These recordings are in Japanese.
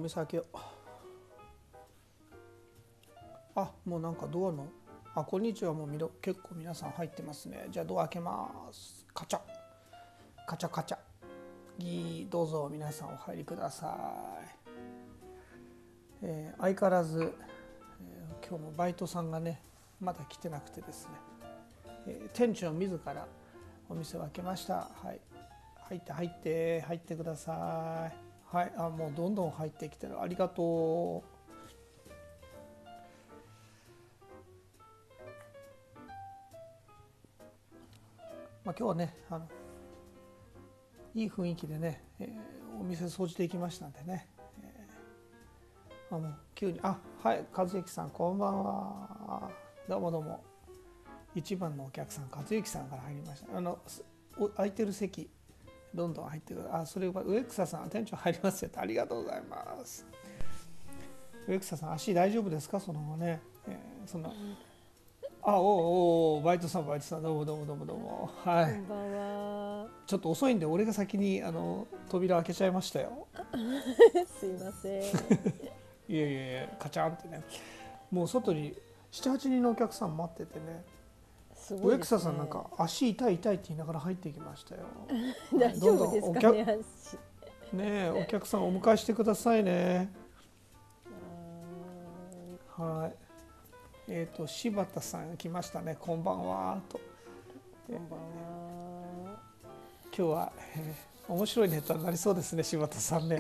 店開けよう。あ、もうなんかドアの、あ、こんにちは。もう結構皆さん入ってますね。じゃあドア開けます。カチャカチャカチャ。どうぞ皆さんお入りください。相変わらず、今日もバイトさんがねまだ来てなくてですね、店長自らお店を開けました。はい、入ってください。はい、あ、もうどんどん入ってきてる。ありがとう。まあ、今日はねいい雰囲気でね、お店掃除できましたんでね、もう急にはい、和之さんこんばんは。どうもどうも。一番のお客さん和之さんから入りました。空いてる席どんどん入ってくる。それは植草さん、店長入りますよって。ありがとうございます。植草さん足大丈夫ですか？そのままね、そんなバイトさんどうもどうも。はい、 こんばんは。 ちょっと遅いんで俺が先に扉開けちゃいましたよ。 すいません。 いえカチャンってね。もう外に 7,8 人のお客さん待っててね。 すごいですね。 植草さんなんか足痛いって言いながら入ってきましたよ。 大丈夫ですかね、足。 ね、お客さんお迎えしてくださいね。はい。柴田さん来ましたね。こんばんはと。 こんばんは。 今日は、面白いネタになりそうですね、柴田さんね。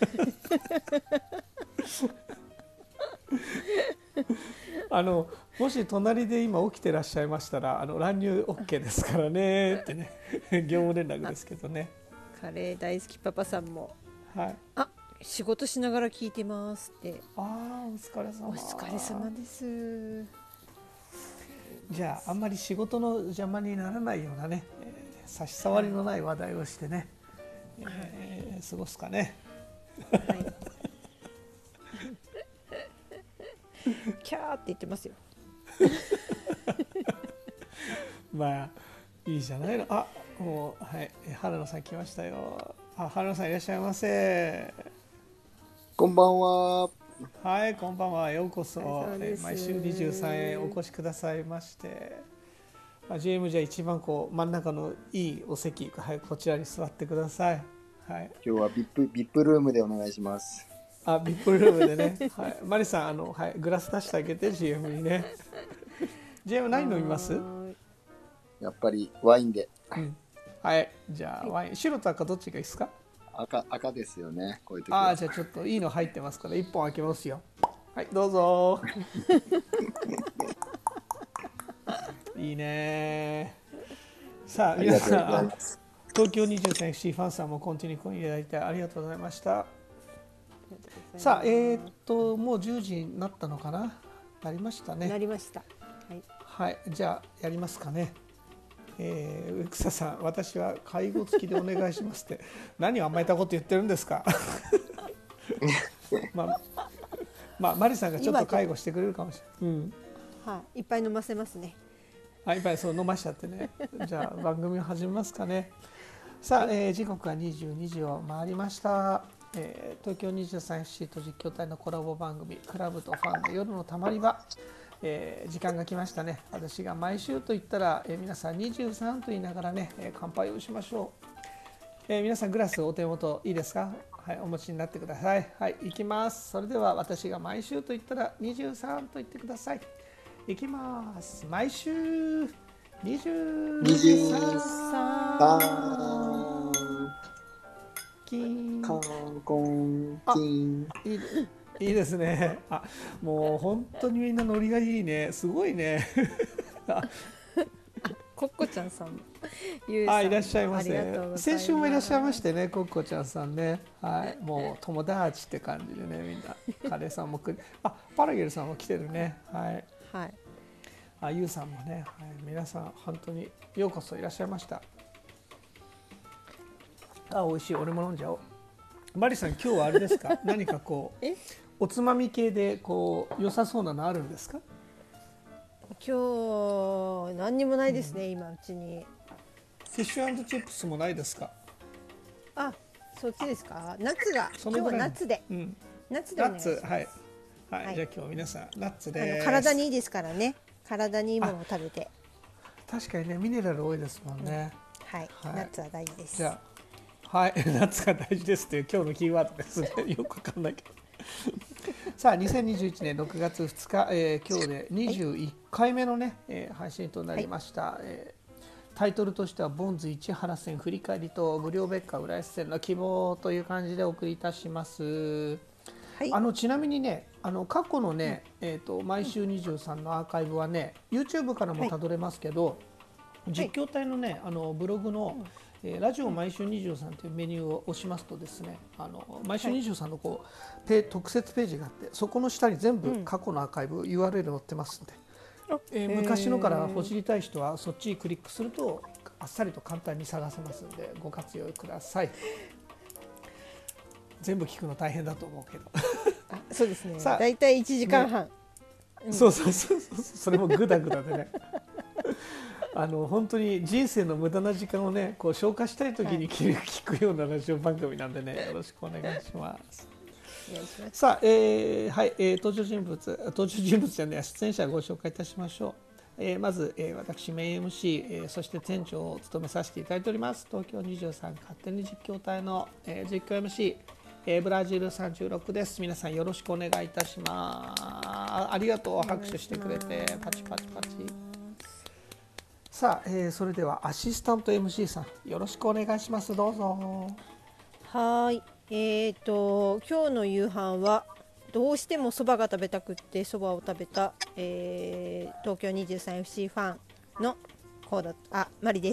もし隣で今起きてらっしゃいましたら乱入 OK ですからねってね業務連絡ですけどね。 カレー大好きパパさんも、 はい、 仕事しながら聞いてますって。 お疲れ様。 お疲れ様です。 じゃああんまり仕事の邪魔にならないようなね、差し障りのない話題をしてね、過ごすかね。 はい。キャーって言ってますよ。 まあいいじゃないの。もうはい、原野さん来ましたよ。原野さんいらっしゃいませ。 こんばんは。 はい、こんばんは。ようこそ。毎週23円お越しくださいまして。GM じゃあ一番真ん中のいいお席、はい、こちらに座ってください。はい。 今日はビップルームでお願いします。 ビップルームでね。はい、マリさんはい、グラス出してあげて GM にね。GM 何飲みます？ やっぱりワインで。 はい、じゃあワイン、白と赤どっちがいいですか？ 赤ですよね。こういう時は。 じゃあちょっといいの入ってますから1本開けますよ。はい、どうぞ。いいね。さあ皆さん、東京 23FC ファンさんもコンティニューコインいただいてありがとうございました。さあもう10時になったのかな。なりましたね。 なりました。はい、 はい、じゃあやりますかね。植草さん、私は介護付きでお願いしますって何を甘えたこと言ってるんですか。マリさんがちょっと介護してくれるかもしれない。 はい、いっぱい飲ませますね。 いっぱいそう飲ましちゃってね。じゃあ番組を始めますかね。さあ、時刻は22時を回りました。東京 23FC と実況隊のコラボ番組クラブとファンの夜のたまり場、時間が来ましたね。私が毎週と言ったら、皆さん23と言いながらね、乾杯をしましょう。皆さんグラスお手元いいですか？はい、お持ちになってください。はい、行きます。それでは私が毎週と言ったら23と言ってください。行きます。毎週23金カンコン金。 いいですね。もう本当にみんなノリがいいね。すごいね。 コッコちゃんさん、 いらっしゃいませ。先週もいらっしゃいましてね、コッコちゃんさんね。はい、もう友達って感じでね、みんな。カレーさんもパラゲルさんも来てるね。はい。 はい。 ゆうさんもね、はい、皆さん本当にようこそいらっしゃいました。美味しい。俺も飲んじゃおう。マリさん、今日はあれですか？何かおつまみ系で良さそうなのあるんですか？ 今日何にもないですね、今うちに。 フィッシュ&チップスもないですか？ そっちですか？夏が今日は夏で、 ナッツでおナッツ、 願いします。 はいはい、 はいじゃあ今日皆さんナッツです。 体にいいですからね。体にいいものを食べて。 確かにねミネラル多いですもんね。 はい、 はいナッツは大事です。 じゃあはいナッツが大事ですっていう今日のキーワードですね。よくわかんないけど。さあ2021年6月2日、今日で21回目のね、配信となりました。タイトルとしてはボンズ市原戦振り返りと無料別館浦安戦の希望という感じでお送りいたします。 はい、 ちなみにね過去のね、毎週23のアーカイブはね YouTube からもたどれますけど、実況隊のねブログの、ラジオ毎週23というメニューを押しますとですね毎週23のこう、特設ページがあってそこの下に全部過去のアーカイブ、URL 載ってますので、昔のからほじりたい人はそっちにクリックするとあっさりと簡単に探せますのでご活用ください。全部聞くの大変だと思うけどあ、そうですね。 さあだいたい1時間半。 そうそれもグダグダでね本当に人生の無駄な時間をねこう消化したい時に聞くようなラジオ番組なんでねよろしくお願いします。 お願いします。 さあ、はい、登場人物じゃない出演者をご紹介いたしましょう。まず、私メイン MC、そして店長を務めさせていただいております東京23勝手に実況隊の、実況 MC、ブラジル36です。皆さんよろしくお願いいたします。ありがとう拍手してくれてパチパチパチ。さあ、それではアシスタント MC さんよろしくお願いします。どうぞ。 はい。今日の夕飯はどうしてもそばが食べたくってそばを食べた、東京 23FC ファンのコードマリです。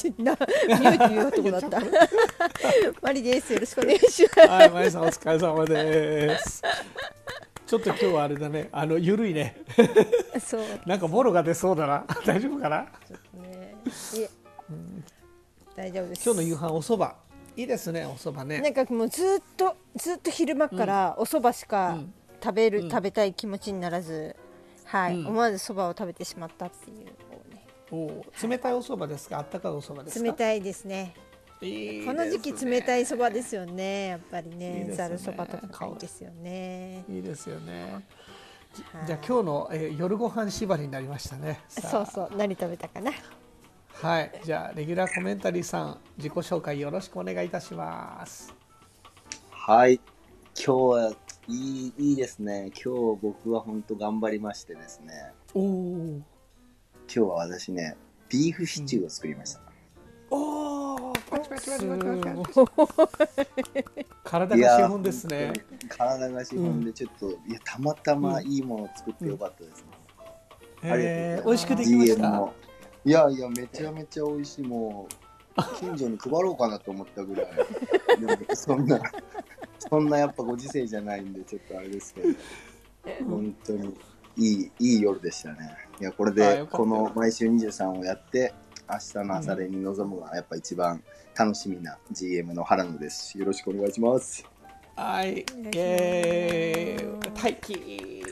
ミューっていう男だった。マリです。よろしくお願いします。 はい、マリさんお疲れ様です。ちょっと今日はあれだね、ゆるいね。 そう。 なんかボロが出そうだな。大丈夫かな。 ちょっとね。大丈夫です。 今日の夕飯お蕎麦。いいですね、お蕎麦ね。 なんかもうずっと昼間からお蕎麦しか食べたい気持ちにならず、はい、思わず蕎麦を食べてしまったっていうね。 冷たいお蕎麦ですか、あったかいお蕎麦ですか。 冷たいですね。この時期冷たい蕎麦ですよね。やっぱりね、ざる蕎麦とかいいですよね。 いいですよね。じゃあ今日の、夜ご飯縛りになりましたね。 そう何食べたかな。 はい、じゃあレギュラーコメンタリーさん自己紹介よろしくお願いいたします。 はい、今日はいいですね。今日僕は本当頑張りましてですね。今日は私ねビーフシチューを作りました。 パチパチパチパチパチ。体が資本ですね。 体が資本でちょっと、たまたまいいものを作ってよかったですね。 美味しくできました。 いやめちゃめちゃ美味しい。もう近所に配ろうかなと思ったぐらい。でもそんなやっぱご時世じゃないんでちょっとあれですけど、本当にいい夜でしたね。いやこれでこの毎週23をやって明日の朝練に臨むのがやっぱ一番楽しみな GM の原野です。よろしくお願いします。 はい、待機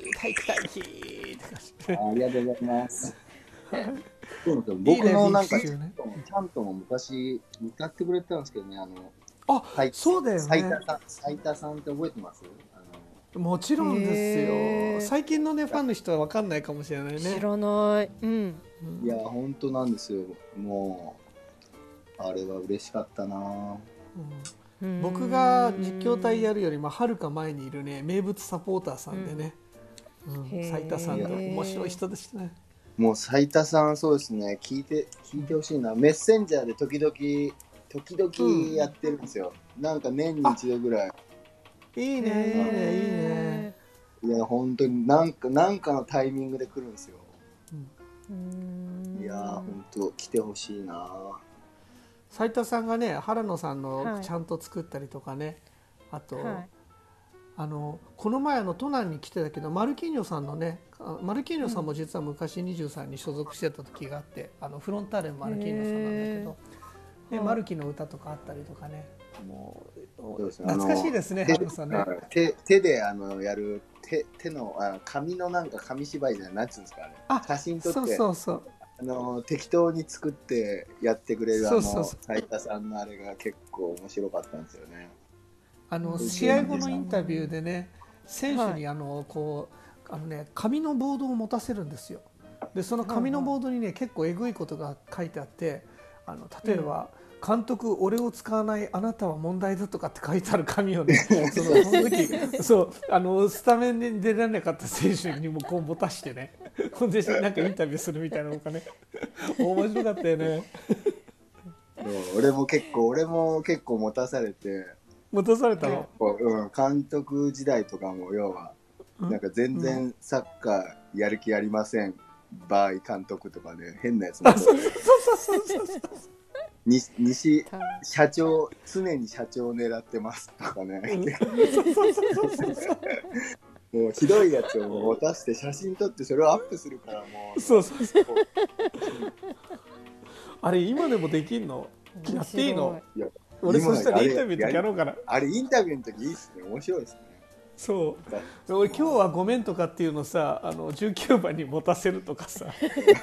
ありがとうございます。僕のなんかちゃんとも昔歌ってくれたんですけどね、 そうだよね。 斉田さんって覚えてます？ もちろんですよ。最近のねファンの人は分かんないかもしれないね。 知らない。 いや本当なんですよ。もうあれは嬉しかったな。 僕が実況隊やるよりもはるか前にいるね名物サポーターさんでね、斉田さんが面白い人でしたね。 もう斉田さんそうですね。聞いてほしいな。メッセンジャーで時々やってるんですよ。なんか年に一度ぐらい。 いいね。 いや本当になんかのタイミングで来るんですよ。いや本当来てほしいな。 斉田さんがね原野さんのちゃんと作ったりとかね、あと、この前都南に来てたけどマルキーニョさんのねマルキーニョさんも実は昔23に所属してた時があって、フロンターレのマルキーニョさんなんだけど、マルキの歌とかあったりとかね、もう懐かしいですね。原野さんね手でやる手の紙のなんか紙芝居じゃない、なんつうんですかあれ、写真撮って適当に作ってやってくれる斉田さんのあれが結構面白かったんですよね。 試合後のインタビューでね選手に紙のボードを持たせるんですよ。でその紙のボードにね、結構えぐいことが書いてあって、例えば、監督俺を使わないあなたは問題だとかって書いてある紙をねその時スタメンに出られなかった選手にもこう持たしてね、ほんでなんかインタビューするみたいなのがね面白かったよね。 俺も結構持たされて、 持たされたの、 監督時代とかも要はなんか全然サッカーやる気ありません、場合監督とかね、変なやつも西社長常に社長を狙ってますとかねもうひどいやつを持たせて写真撮ってそれをアップするから、もうあれ今でもできんの？やっていいの？俺そしたらインタビューの時やろうかな。 あれインタビューの時いいっすね、面白いですね。 そう俺今日はごめんとかっていうのさ、19番に持たせるとかさ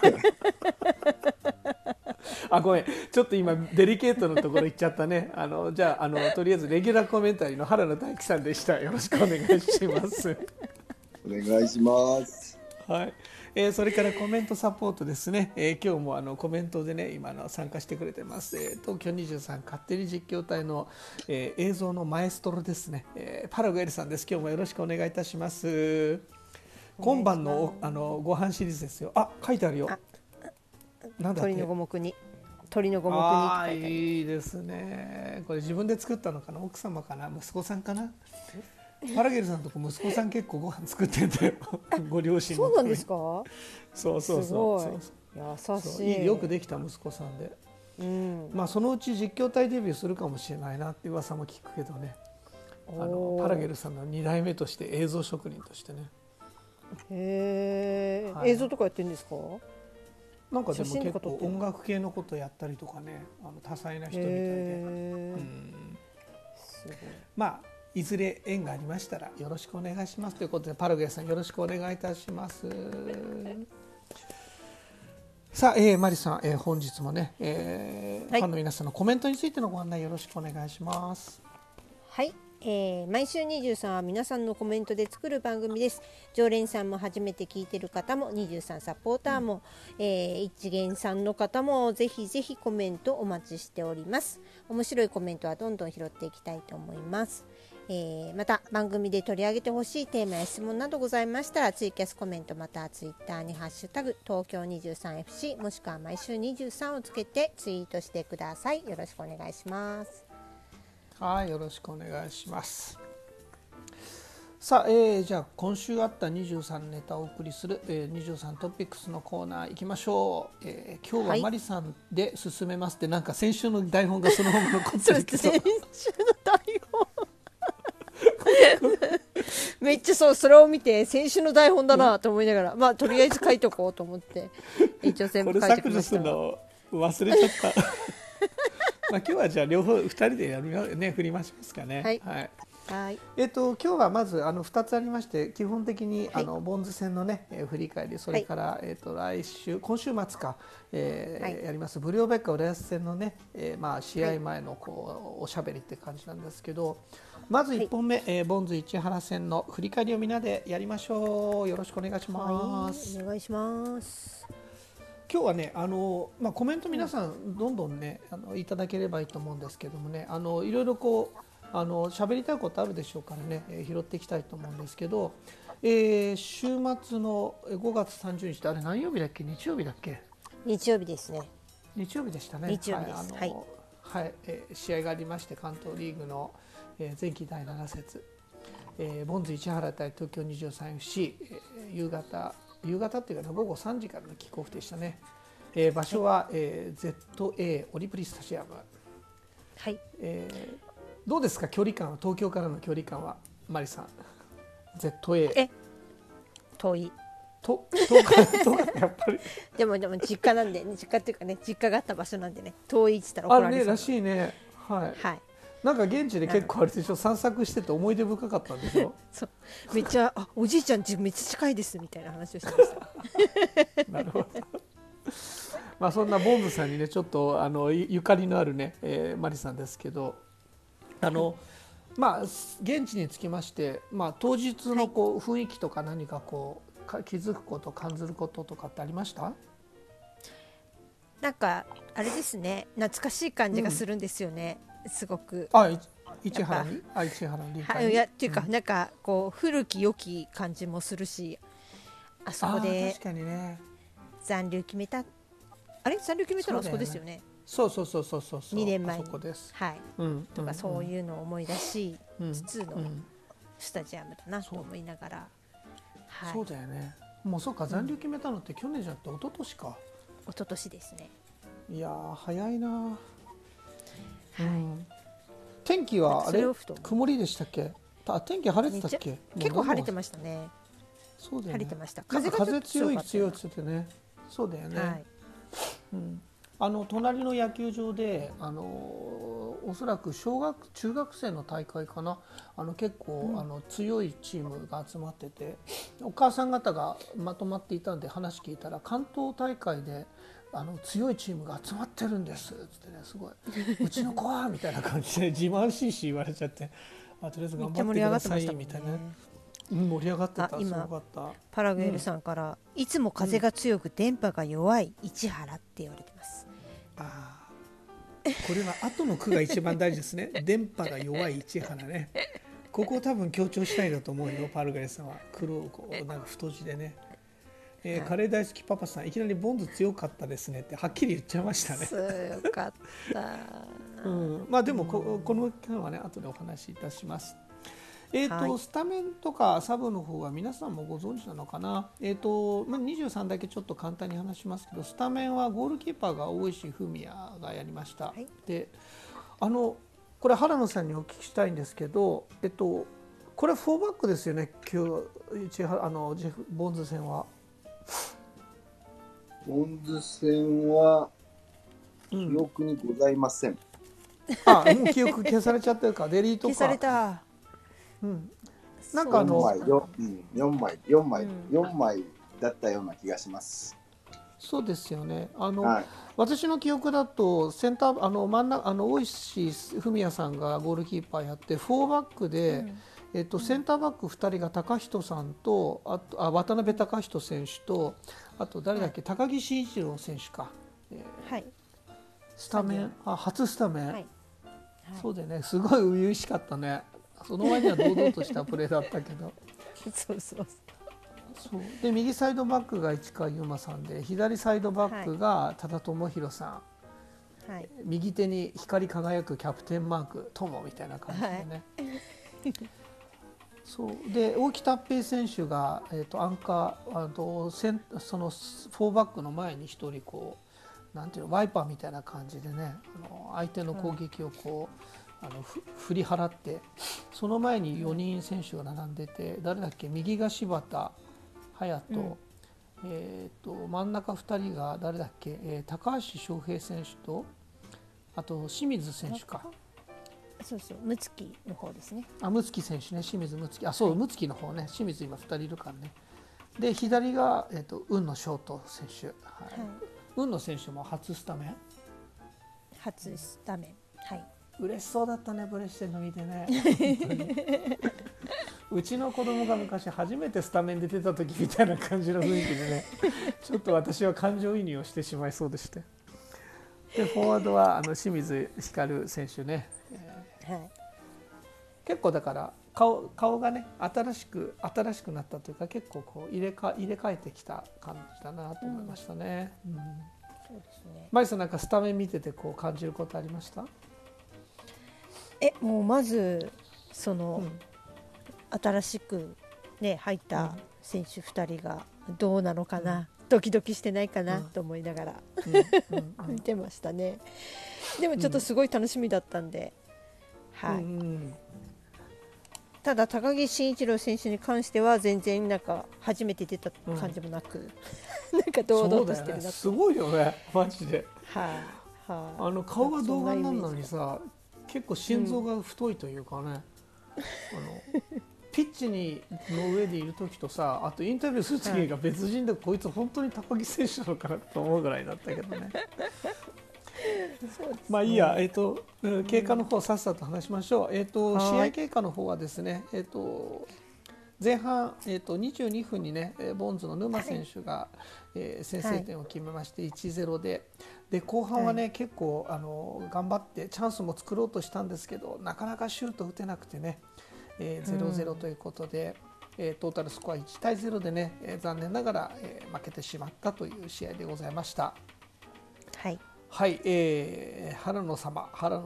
ごめん、ちょっと今デリケートなところ行っちゃったね。じゃあとりあえずレギュラーコメンタリーの原野大樹さんでした。よろしくお願いしますお願いします。 はい。それからコメントサポートですね。今日もコメントでね今参加してくれてます。東京23勝手に実況隊の、映像のマエストロですね。パラグエルさんです。今日もよろしくお願いいたします。今晩のご飯シリーズですよ。書いてあるよ。なんだっけ？鳥の五目にって書いてある。いいですね。これ自分で作ったのかな、奥様かな、息子さんかな。パラゲルさんとこ息子さん結構ご飯作ってんだよご両親の。 そうなんですか？ そう優しい。よくできた息子さんで、そのうち実況隊デビューするかもしれないなって噂も聞くけどね。パラゲルさんの2代目として映像職人としてね。 へえ、映像とかやってるんですか？ なんかでも結構音楽系のことやったりとかね、多彩な人みたいで、すごい。いずれ縁がありましたらよろしくお願いしますということで、パラグエさんよろしくお願いいたします。さあ、マリさん、本日もね、ファンの皆さんのコメントについてのご案内よろしくお願いします。 はい、毎週23は皆さんのコメントで作る番組です。常連さんも初めて聞いてる方も、23サポーターも、一元さんの方もぜひぜひコメントお待ちしております。面白いコメントはどんどん拾っていきたいと思います。また番組で取り上げてほしいテーマや質問などございましたら、ツイキャスコメントまたはツイッターにハッシュタグ東京 23FC もしくは毎週23をつけてツイートしてください。よろしくお願いします。 はい、よろしくお願いします。さあ、じゃあ今週あった23ネタをお送りする、23トピックスのコーナー行きましょう。今日はマリさんで進めますって、なんか先週の台本がそのまま残ってるけど先週の台本めっちゃそれを見て先週の台本だなと思いながら、とりあえず書いとこうと思って一応全部書いてきました。 これ削除するの忘れちゃった今日はじゃあ両方2人でやるね、振りましますかね。はい、今日はまず2つありまして、基本的にボンズ戦のね振り返り、それから、今週末か、やりますブリオベッカ浦安戦のね、試合前のおしゃべりって感じなんですけど、まず1本目、ボンズ市原戦の振り返りをみんなでやりましょう。よろしくお願いします。 お願いします。 今日はねコメント皆さんどんどんねいただければいいと思うんですけどもね、いろいろ喋りたいことあるでしょうからね、拾っていきたいと思うんですけど、週末の5月30日ってあれ何曜日だっけ？日曜日だっけ？ 日曜日ですね。 日曜日でしたね。 日曜日です。 試合がありまして、関東リーグの、前期第7節、ボンズ市原対東京 23FC、夕方っていうか、午後3時からのキックオフでしたね。場所は、ZA オリプリスタジアム。 はい。 どうですか、距離感は、東京からの距離感は、マリさん。ZA。 遠い。 遠やっぱり。 でも実家なんで、実家っていうかね、実家があった場所なんでね、遠いって言ったら怒られそう。 らしいね。はい。なんか現地で結構あれでしょ、散策してて思い出深かったんでしょ。 そうめっちゃおじいちゃん家めっちゃ近いですみたいな話をしてましたなるほどそんなボンズさんにねちょっとゆかりのあるね、マリさんですけど、 まあ現地につきまして、まあ、当日のこう雰囲気とか何かこう気づくこと感じることとかってありました？ なんかあれですね、懐かしい感じがするんですよね、すごく。 市原に市原臨海にいやっていうか、なんかこう古き良き感じもするし、あそこで確かにね、 残留決めた、あれ残留決めたのあそこですよね。 そう 2年前にあそこです、 はい、とかそういうのを思い出しつつのスタジアムだなと思いながら、はい、 そうだよね。もうそうか、残留決めたのって去年じゃなくて一昨年か。 一昨年ですね。 いやー早いな、天気はあれ曇りでしたっけ？天気晴れてたっけ？ 結構晴れてましたね。 そうだよね、 晴れてました。 風強いって言ってね。そうだよね、はい隣の野球場でおそらく中学生の大会かな、結構、強いチームが集まってて、お母さん方がまとまっていたんで話聞いたら、関東大会で強いチームが集まってるんですってね、すごいうちの子はみたいな感じで自慢しいし言われちゃって、とりあえず頑張ってくださいみたいな。盛り上がってた。 今すごかった。 パラグエルさんから、いつも風が強く電波が弱い市原って言われてます。 これは後の句が一番大事ですね。電波が弱い市原ね。ここを多分強調したいんだと思うよ、パルガレさんは。黒なんか太字でね、カレー大好きパパさん、いきなりボンズ強かったですねってはっきり言っちゃいましたね。 強かった、 まあでもこの件はね後でお話しいたします。スタメンとかサブの方は皆さんもご存知なのかな。23だけちょっと簡単に話しますけど、スタメンはゴールキーパーが大石文也がやりました、でこれ原野さんにお聞きしたいんですけど、これ4バックですよね、今日ボンズ戦は。 ボンズ戦は記憶にございません、 もう記憶消されちゃってるか、デリートか。 消された。 なんか 4枚だったような気がします。 そうですよね。私の記憶だとセンター真ん中大石文也さんがゴールキーパーやって4バックで、センターバック2人が高人さんと渡辺貴人選手と、あと誰だっけ、高木慎一郎選手か、スタメン初スタメン、そうでね、すごい初々しかったね。その前には堂々としたプレーだったけどそうで、右サイドバックが市川優馬さんで、左サイドバックが多田智弘さん、右手に光り輝くキャプテンマーク友みたいな感じでね、そうで大木達平選手が、アンカーその4バックの前に1人こうなんていうのワイパーみたいな感じでね、相手の攻撃をこう、振り払って、その前に4人選手が並んでて、誰だっけ、右が柴田隼人、真ん中2人が誰だっけ、高橋翔平選手と、あと清水選手か。 そう六木の方ですね。 六木選手ね、清水六木、六木の方ね、清水今2人いるからね。で左が雲野翔斗選手、雲野選手も初スタメン。嬉しそうだったね、プレーしてるの見てね。うちの子供が昔初めてスタメンで出た時みたいな感じの雰囲気でね、ちょっと私は感情移入をしてしまいそうでして。でフォワードは清水光選手ね、結構だから顔がね新しくなったというか、結構こう入れ替えてきた感じだなと思いましたね。 そうですね。 マイさん、なんかスタメン見ててこう感じることありました？ もうまずその、新しくね入った選手2人がどうなのかな、ドキドキしてないかなと思いながら見てましたね。でもちょっとすごい楽しみだったんで、ただ高木慎一郎選手に関しては全然なんか初めて出た感じもなく、なんか堂々としてるなって。 すごいよね、マジで。顔が童顔なのにさ、結構心臓が太いというかね、ピッチの上でいる時とさ、あとインタビューする時が別人で、こいつ本当に高木選手なのかなと思うぐらいだったけどね。 そうですね。 まあいいや、経過の方さっさと話しましょう。 はい試合経過の方はですね、前半、22分にね、ボンズの沼選手が、先制点を決めまして 1-0 で、後半はね、 はい、 結構頑張ってチャンスも作ろうとしたんですけど、なかなかシュート打てなくてね、0-0ということで、トータルスコア1対0でね、残念ながら、負けてしまったという試合でございました。 はい。 はい、原野様。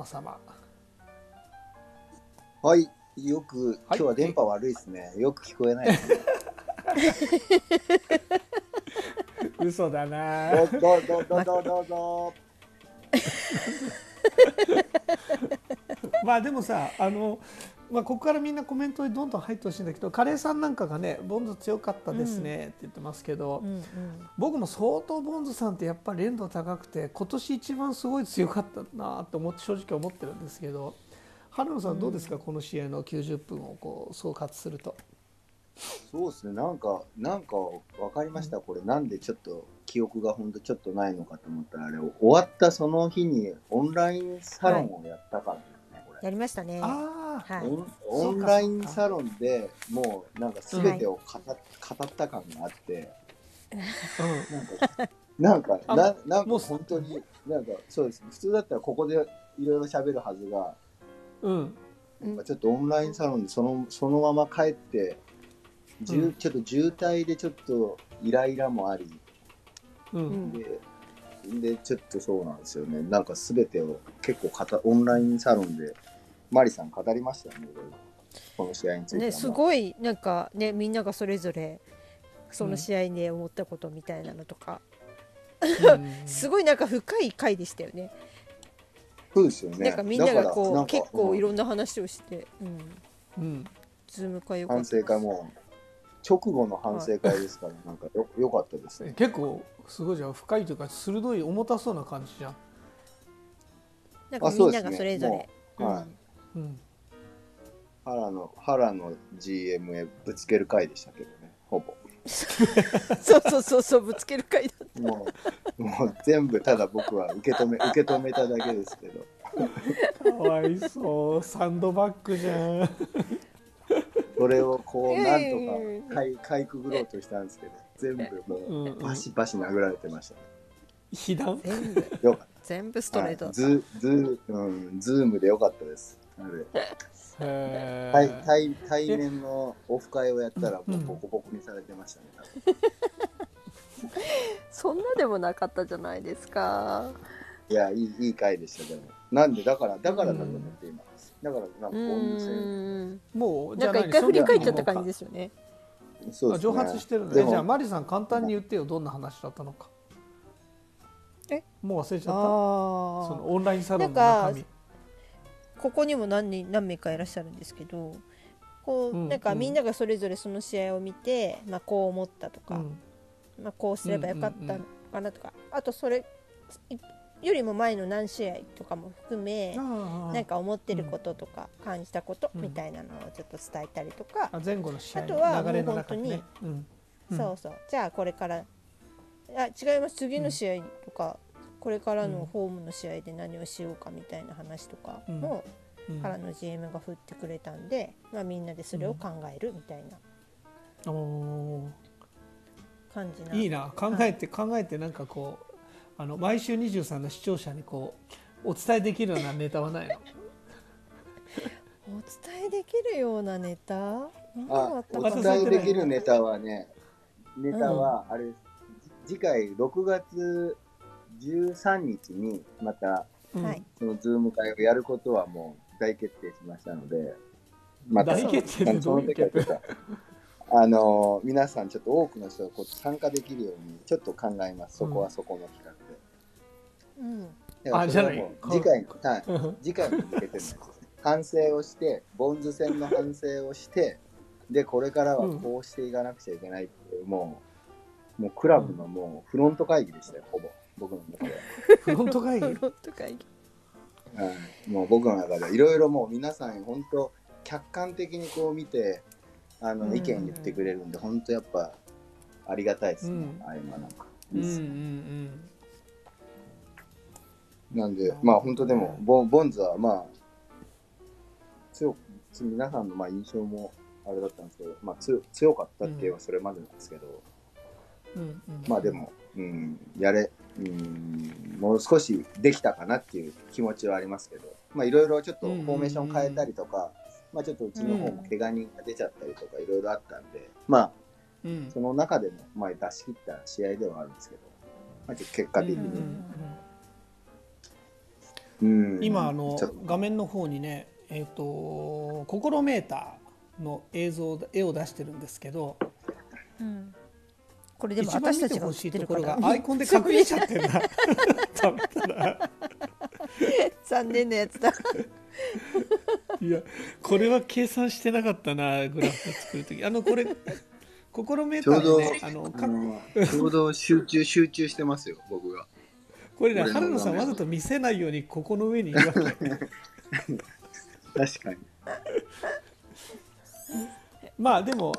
はい、よく、 はい今日は電波悪いですね。よく聞こえないですね。 嘘だな。 どうぞ。 まあでもさ、ここからみんなコメントにどんどん入ってほしいんだけど、カレーさんなんかがね、ボンズ強かったですねって言ってますけど、僕も相当ボンズさんってやっぱり連度高くて、今年一番すごい強かったなと正直思ってるんですけど、春野さんどうですか、この試合の90分をこう総括すると。 そうですね、なんか分かりました、これ、なんでちょっと記憶がほんとちょっとないのかと思ったら、あれ、終わったその日にオンラインサロンをやったからですね、これ。 やりましたね。 ああ、 はい。 オンラインサロンでもうなんか全てを語った感があって、なんか本当に、なんかそうです、普通だったらここでいろいろ喋るはずが、ちょっとオンラインサロンでそのまま帰って、ちょっと渋滞でちょっとイライラもあり、でちょっとそうなんですよね、なんか全てを結構オンラインサロンでマリさん語りましたよね、この試合については、 ね、すごいなんかね、みんながそれぞれその試合で思ったことみたいなのとか、すごいなんか深い回でしたよね。 そうですよね。 なんかみんながこう結構いろんな話をして、ズーム会よかったです。 反省会も直後の反省会ですから、なんかよかったですね。 結構すごいじゃん、深いというか鋭い重たそうな感じじゃん。 なんかみんながそれぞれ、 原の GM へぶつける回でしたけどね、ほぼ。 そうぶつける回だった。 もう全部ただ僕は受け止めただけですけど。 かわいそう、サンドバッグじゃん。 それをこうなんとかかいくぐろうとしたんですけど、全部もうバシバシ殴られてましたね。 被弾全部ストレートだった。 ズームでよかったです。対面のオフ会をやったらもうボコボコにされてましたね。 そんなでもなかったじゃないですか。 いや、いい回でした。でもなんでだからだと思って今。だからなんかこういうもうなんか一回振り返っちゃった感じですよね。 そうですね。 蒸発してるね。じゃあマリさん簡単に言ってよ、どんな話だったのか。もう忘れちゃった。そのオンラインサロンの中身。 ここにも何名かいらっしゃるんですけど、こうなんかみんながそれぞれその試合を見て、こう思ったとか、こうすればよかったのかなとか、あとそれよりも前の何試合とかも含め、なんか思ってることとか感じたことみたいなのをちょっと伝えたりとか、 前後の試合あとはもう本当に、そうじゃあこれから違います、次の試合とか、これからのホームの試合で何をしようかみたいな話とかも、原の GM が振ってくれたんで、みんなでそれを考えるみたいな感じな。 いいな、考えてなんかこう毎週23の視聴者にこうお伝えできるようなネタはないの？ お伝えできるようなネタ？ お伝えできるネタはね、あれ、次回6月13日にまたそのズーム会をやることはもう大決定しましたので、また大決定でどういう決定？ 皆さんちょっと多くの人がこう参加できるようにちょっと考えます。そこはそこの企画で。 じゃない。 次回に向けての反省をして、ボンズ戦の反省をして、でこれからはこうしていかなくちゃいけないっていう、もうクラブのもうフロント会議でしたよ、ほぼ僕の中で。 フロント会議。 もう僕の中でいろいろもう皆さん本当客観的にこう見て意見言ってくれるんで、本当やっぱありがたいですね。あれはなんかいいですね。 なんで、まあ本当でも、ボンズはまあ、皆さんのまあ印象もあれだったんですけど、まあ強かったって言えばそれまでなんですけど、まあでも、もう少しできたかなっていう気持ちはありますけど、まあいろいろちょっとフォーメーション変えたりとか、まあちょっとうちの方も怪我人が出ちゃったりとかいろいろあったんで、まあ、その中でもまあ出し切った試合ではあるんですけど、まあ、ちょっと結果的に。 今画面の方にね、心メーターの絵を出してるんですけど、 これでも一番私たちが見てほしい映ってるからところがアイコンで隠れちゃってんだ。 残念なやつだ。 いや、これは計算してなかったな、グラフ作るとき。これ心メーターのね、 ちょうど集中してますよ、僕が。 これね、春野さんわざと見せないようにここの上にいるわけ。 確かに。 まあでも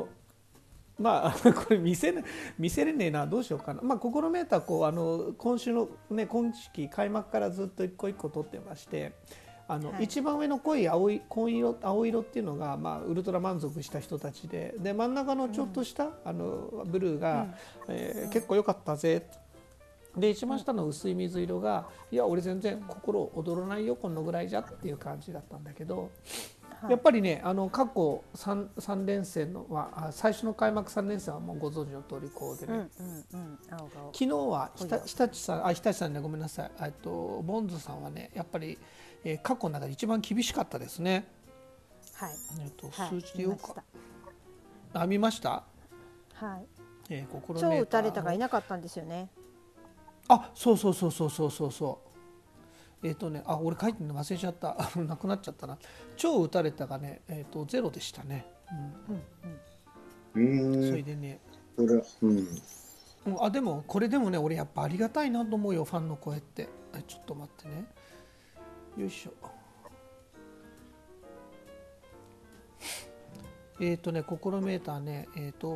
これ見せれねえな、どうしようかな。まあ心メーター今週のね、今季開幕からずっと一個一個取ってまして、一番上の濃い青色っていうのが、まあ、ウルトラ満足した人たちで、真ん中のちょっとした、ブルーが、結構良かったぜ。で一番下の薄い水色が、いや俺全然心躍らないよこのぐらいじゃっていう感じだったんだけど、やっぱりね、過去 3連戦のは最初の開幕3連戦はもうご存知の通りこうでね、昨日は日立さんね、ごめんなさい、ボンズさんはね、やっぱり、過去の中で一番厳しかったですね。 はい、 数字で言おうか。見ました。 はい、 心超打たれたがいなかったんですよね。 そう俺書いてるの忘れちゃった。なくなっちゃったな。超打たれたがね、ゼロでしたね。それでね、でもこれでもね、俺やっぱありがたいなと思うよ、ファンの声って。ちょっと待ってね、よいしょ。心メーターね、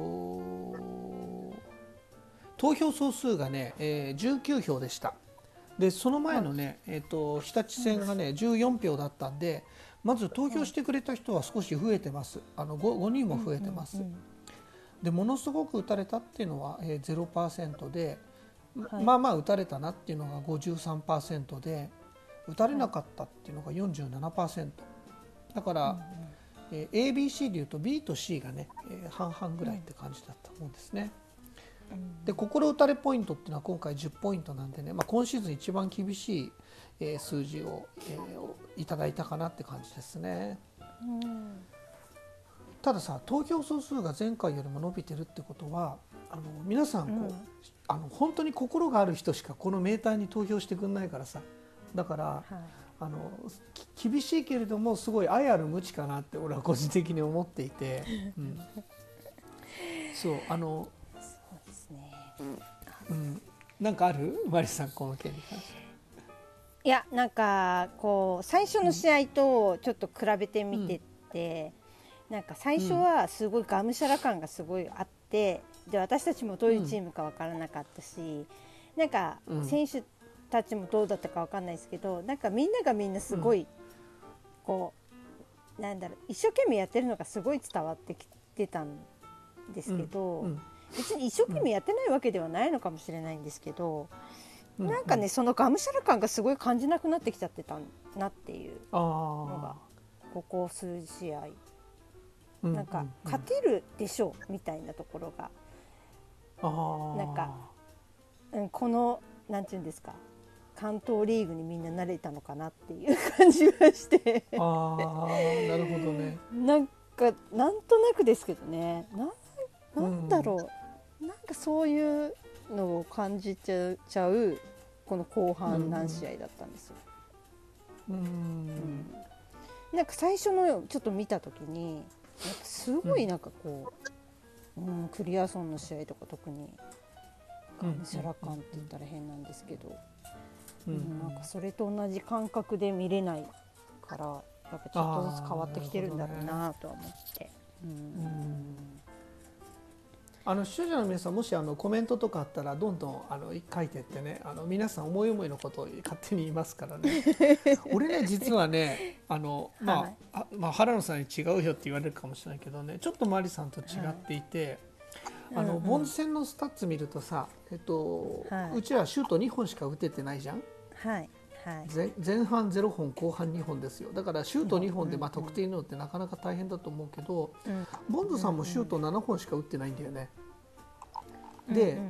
投票総数がね、19票でした。でその前のね、日立戦がね14票だったんで、まず投票してくれた人は少し増えてます。5人も増えてます。でものすごく打たれたっていうのは、0% で、まあまあ打たれたなっていうのが 53% で、打たれなかったっていうのが 47%。だから、ABC でいうと B と C がね、半々ぐらいって感じだったと思うんですね。で心打たれポイントっていうのは今回10ポイントなんでね、まあ、今シーズン一番厳しい、数字を、いただいたかなって感じですね。たださ、投票総数が前回よりも伸びてるってことは、皆さん本当に心がある人しかこのメーターに投票してくんないからさ、だから、厳しいけれどもすごい愛ある無知かなって俺は個人的に思っていて、そうですね。なんかある？マリさん、この件に関して。 いや、なんかこう最初の試合とちょっと比べてみてて、なんか最初はすごいがむしゃら感がすごいあって、で私たちもどういうチームか分からなかったし、なんか選手たちもどうだったか分かんないですけど、なんかみんながみんなすごい、こうなんだろう、一生懸命やってるのがすごい伝わってきてたんですけど、別に一生懸命やってないわけではないのかもしれないんですけど、なんかね、そのがむしゃら感がすごい感じなくなってきちゃってたなっていうのがここ数試合、なんか勝てるでしょうみたいなところが、なんか、このなんていうんですか、関東リーグにみんな慣れたのかなっていう感じがしてなるほどね。 なんかなんとなくですけどね、なんだろう、なんかそういうのを感じちゃうこの後半何試合だったんですよ。なんか最初のちょっと見た時にすごいなんかこう、クリアソンの試合とか特にがむしゃら感って言ったら変なんですけど、なんかそれと同じ感覚で見れないから、やっぱちょっとずつ変わってきてるんだろうなとは思って。 視聴者の皆さんもしコメントとかあったらどんどん書いてってね、皆さん思い思いのことを勝手に言いますからね。俺ね実はね原野さんに違うよって言われるかもしれないけどね、ちょっとマリさんと違っていて、ボンズ戦のスタッツ見るとさ、うちらシュート2本しか打ててないじゃん。 はい前半0本後半2本ですよ。だからシュート2本で得点のってなかなか大変だと思うけど、ボンズさんもシュート7本しか打ってないんだよね。で、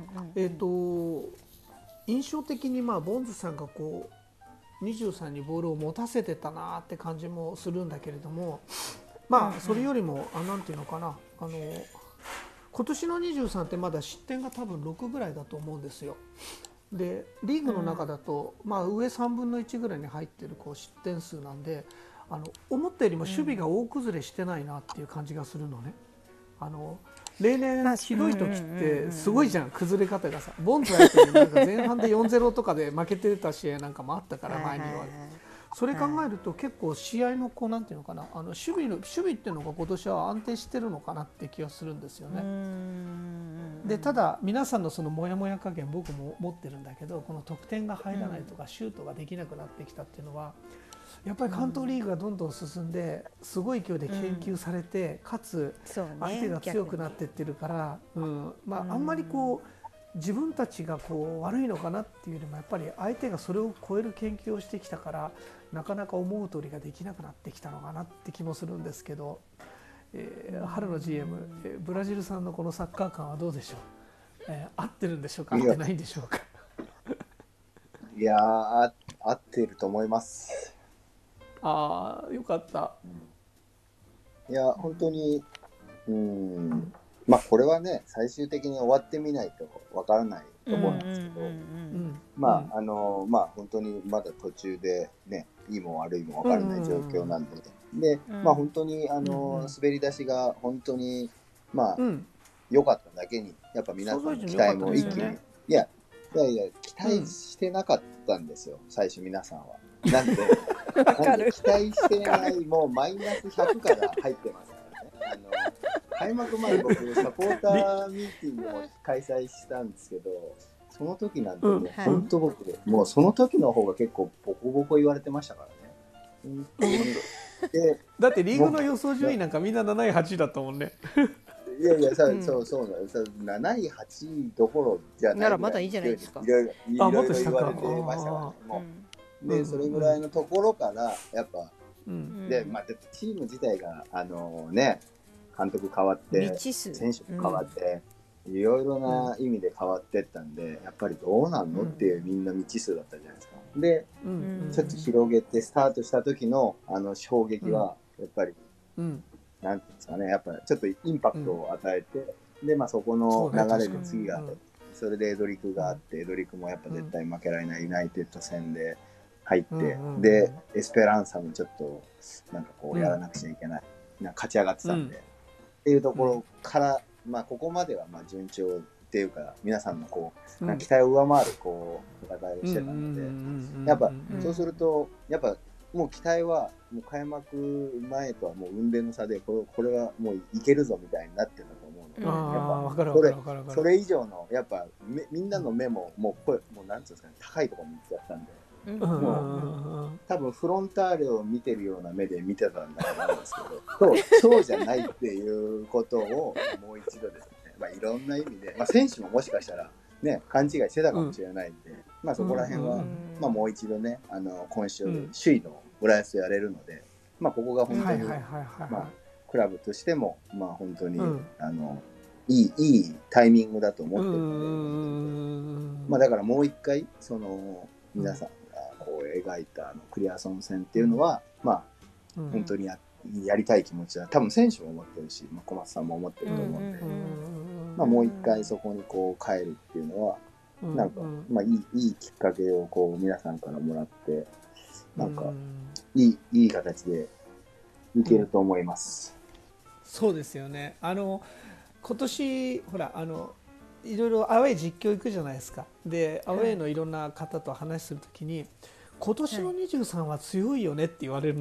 印象的にボンズさんがこう23にボールを持たせてたなって感じもするんだけれども、それよりもなんていうのかな、今年の23ってまだ失点が多分6ぐらいだと思うんですよ。でリーグの中だと、上3分の1ぐらいに入っている失点数なんで、思ったよりも守備が大崩れしてないなっていう感じがするのね。例年ひどい時ってすごいじゃん、崩れ方がさ。ボンズ相手になんか前半で 4-0 とかで負けてた試合なんかもあったから、前には。それ考えると結構試合のなんていうのかな、守備っていうのが今年は安定してるのかなって気がするんですよね。でただ皆さんのそのモヤモヤ加減僕も持ってるんだけど、この得点が入らないとかシュートができなくなってきたっていうのは、やっぱり関東リーグがどんどん進んですごい勢いで研究されて、かつ相手が強くなっていってるから、あんまり自分たちが悪いのかなっていうよりも、やっぱり相手がそれを超える研究をしてきたから、なかなか思う通りができなくなってきたのかなって気もするんですけど、春の GM、ブラジルさんのこのサッカー観はどうでしょう。合ってるんでしょうか、合ってないんでしょうか。 いやー、合っていると思います。 ああ、よかった。 いや本当にこれはね、最終的に終わってみないとわからないと思うんですけど、本当にまだ途中でね、いいも悪いもわからない状況なんで、本当に滑り出しが本当に良かっただけに、やっぱ皆さんの期待も一気に、いや期待してなかったんですよ、最初皆さんは。なんで期待してないもうマイナス100から入ってますからね。開幕前僕サポーターミーティングも開催したんですけど、その時なんてもう本当僕、もうその時の方が結構ボコボコ言われてましたからね。でだってリーグの予想順位なんかみんな7位8位だったもんね。 いやいや、そうなんです。7位8位どころじゃない。 ならまだいいじゃないですか。 いろいろ言われてましたからね。でそれぐらいのところからやっぱ、でチーム自体が監督変わって選手も変わって、いろいろな意味で変わってったんで、やっぱりどうなんのっていうみんな未知数だったじゃないですか。で、ちょっと広げてスタートした時の衝撃はやっぱり、なんていうんですかね、やっぱちょっとインパクトを与えて、でそこの流れで次が、それでエドリクがあって、エドリクもやっぱ絶対負けられないユナイテッド戦で入って、でエスペランサもちょっとなんかやらなくちゃいけない、勝ち上がってたんで、っていうところから、ここまでは順調っていうか、皆さんの期待を上回る戦いをしてたので、やっぱそうするとやっぱもう期待はもう開幕前とはもう雲泥の差で、これはもういけるぞみたいになってたと思うので、やっぱそれ以上のやっぱみんなの目ももうなんていうんですかね、高いところに行っちゃったんで。もう多分フロンターレを見てるような目で見てたんだと思うんですけど、そうじゃないっていうことをもう一度ですね、いろんな意味で、選手ももしかしたらね勘違いしてたかもしれないんで、そこら辺はもう一度ね、今週首位の浦安やれるので、ここが本当にクラブとしても本当にいいタイミングだと思ってるので、だからもう一回皆さんが描いたクリアソン戦っていうのは、本当にやりたい気持ちは多分選手も思ってるし、小松さんも思ってると思うんで、もう一回そこに帰るっていうのはなんか、いいきっかけを皆さんからもらって、なんかいい形でいけると思います。 そうですよね。今年ほらいろいろアウェー実況行くじゃないですか。でアウェーのいろんな方と話するときに、今年の23は強いよねって言われるのよ。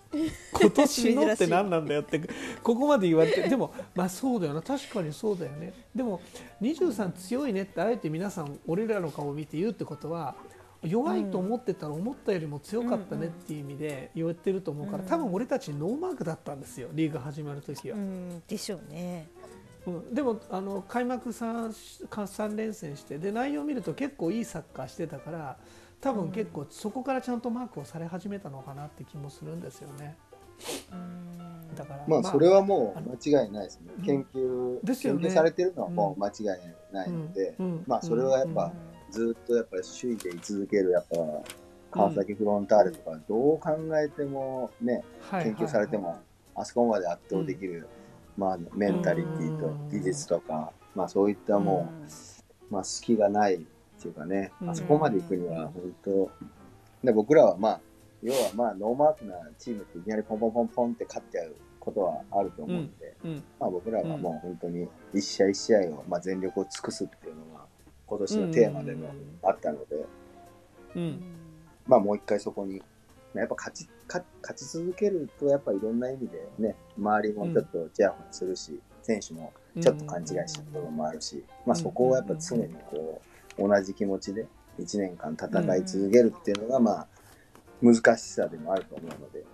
今年のって何なんだよってここまで言われて、でもまあそうだよな、確かにそうだよね。でも23強いねってあえて皆さん俺らの顔を見て言うってことは、弱いと思ってたら思ったよりも強かったねっていう意味で言ってると思うから、多分俺たちノーマークだったんですよ、リーグ始まる時は。 でしょうね。 でも開幕 3連戦してで内容を見ると結構いいサッカーしてたから、多分結構そこからちゃんとマークをされ始めたのかなって気もするんですよね。だからまあそれはもう間違いないですね。研ですよね、 究されてるのはもう間違いないので、まあそれはやっぱずっとやっぱり首位で居続けるやっぱ川崎フロンターレとかどう考えてもね、研究されてもあそこまで圧倒できる、まあメンタリティと技術とか、まあそういったもう、まあ隙がないっていうかね、あそこまで行くには本当で、僕らはまあ要はまあノーマークなチームっていきなりポンポンポンポンって勝っちゃうことはあると思うんで、まあ僕らはもう本当に一試合一試合をまあ全力を尽くすっていうのが今年のテーマでもあったので、まあもう一回そこにやっぱ勝ち続けるとやっぱいろんな意味でね、周りもちょっとチヤホヤするし、選手もちょっと勘違いしたところもあるし、まあそこをやっぱ常にこう同じ気持ちで1年間戦い続けるっていうのがまあ難しさでもあると思うので、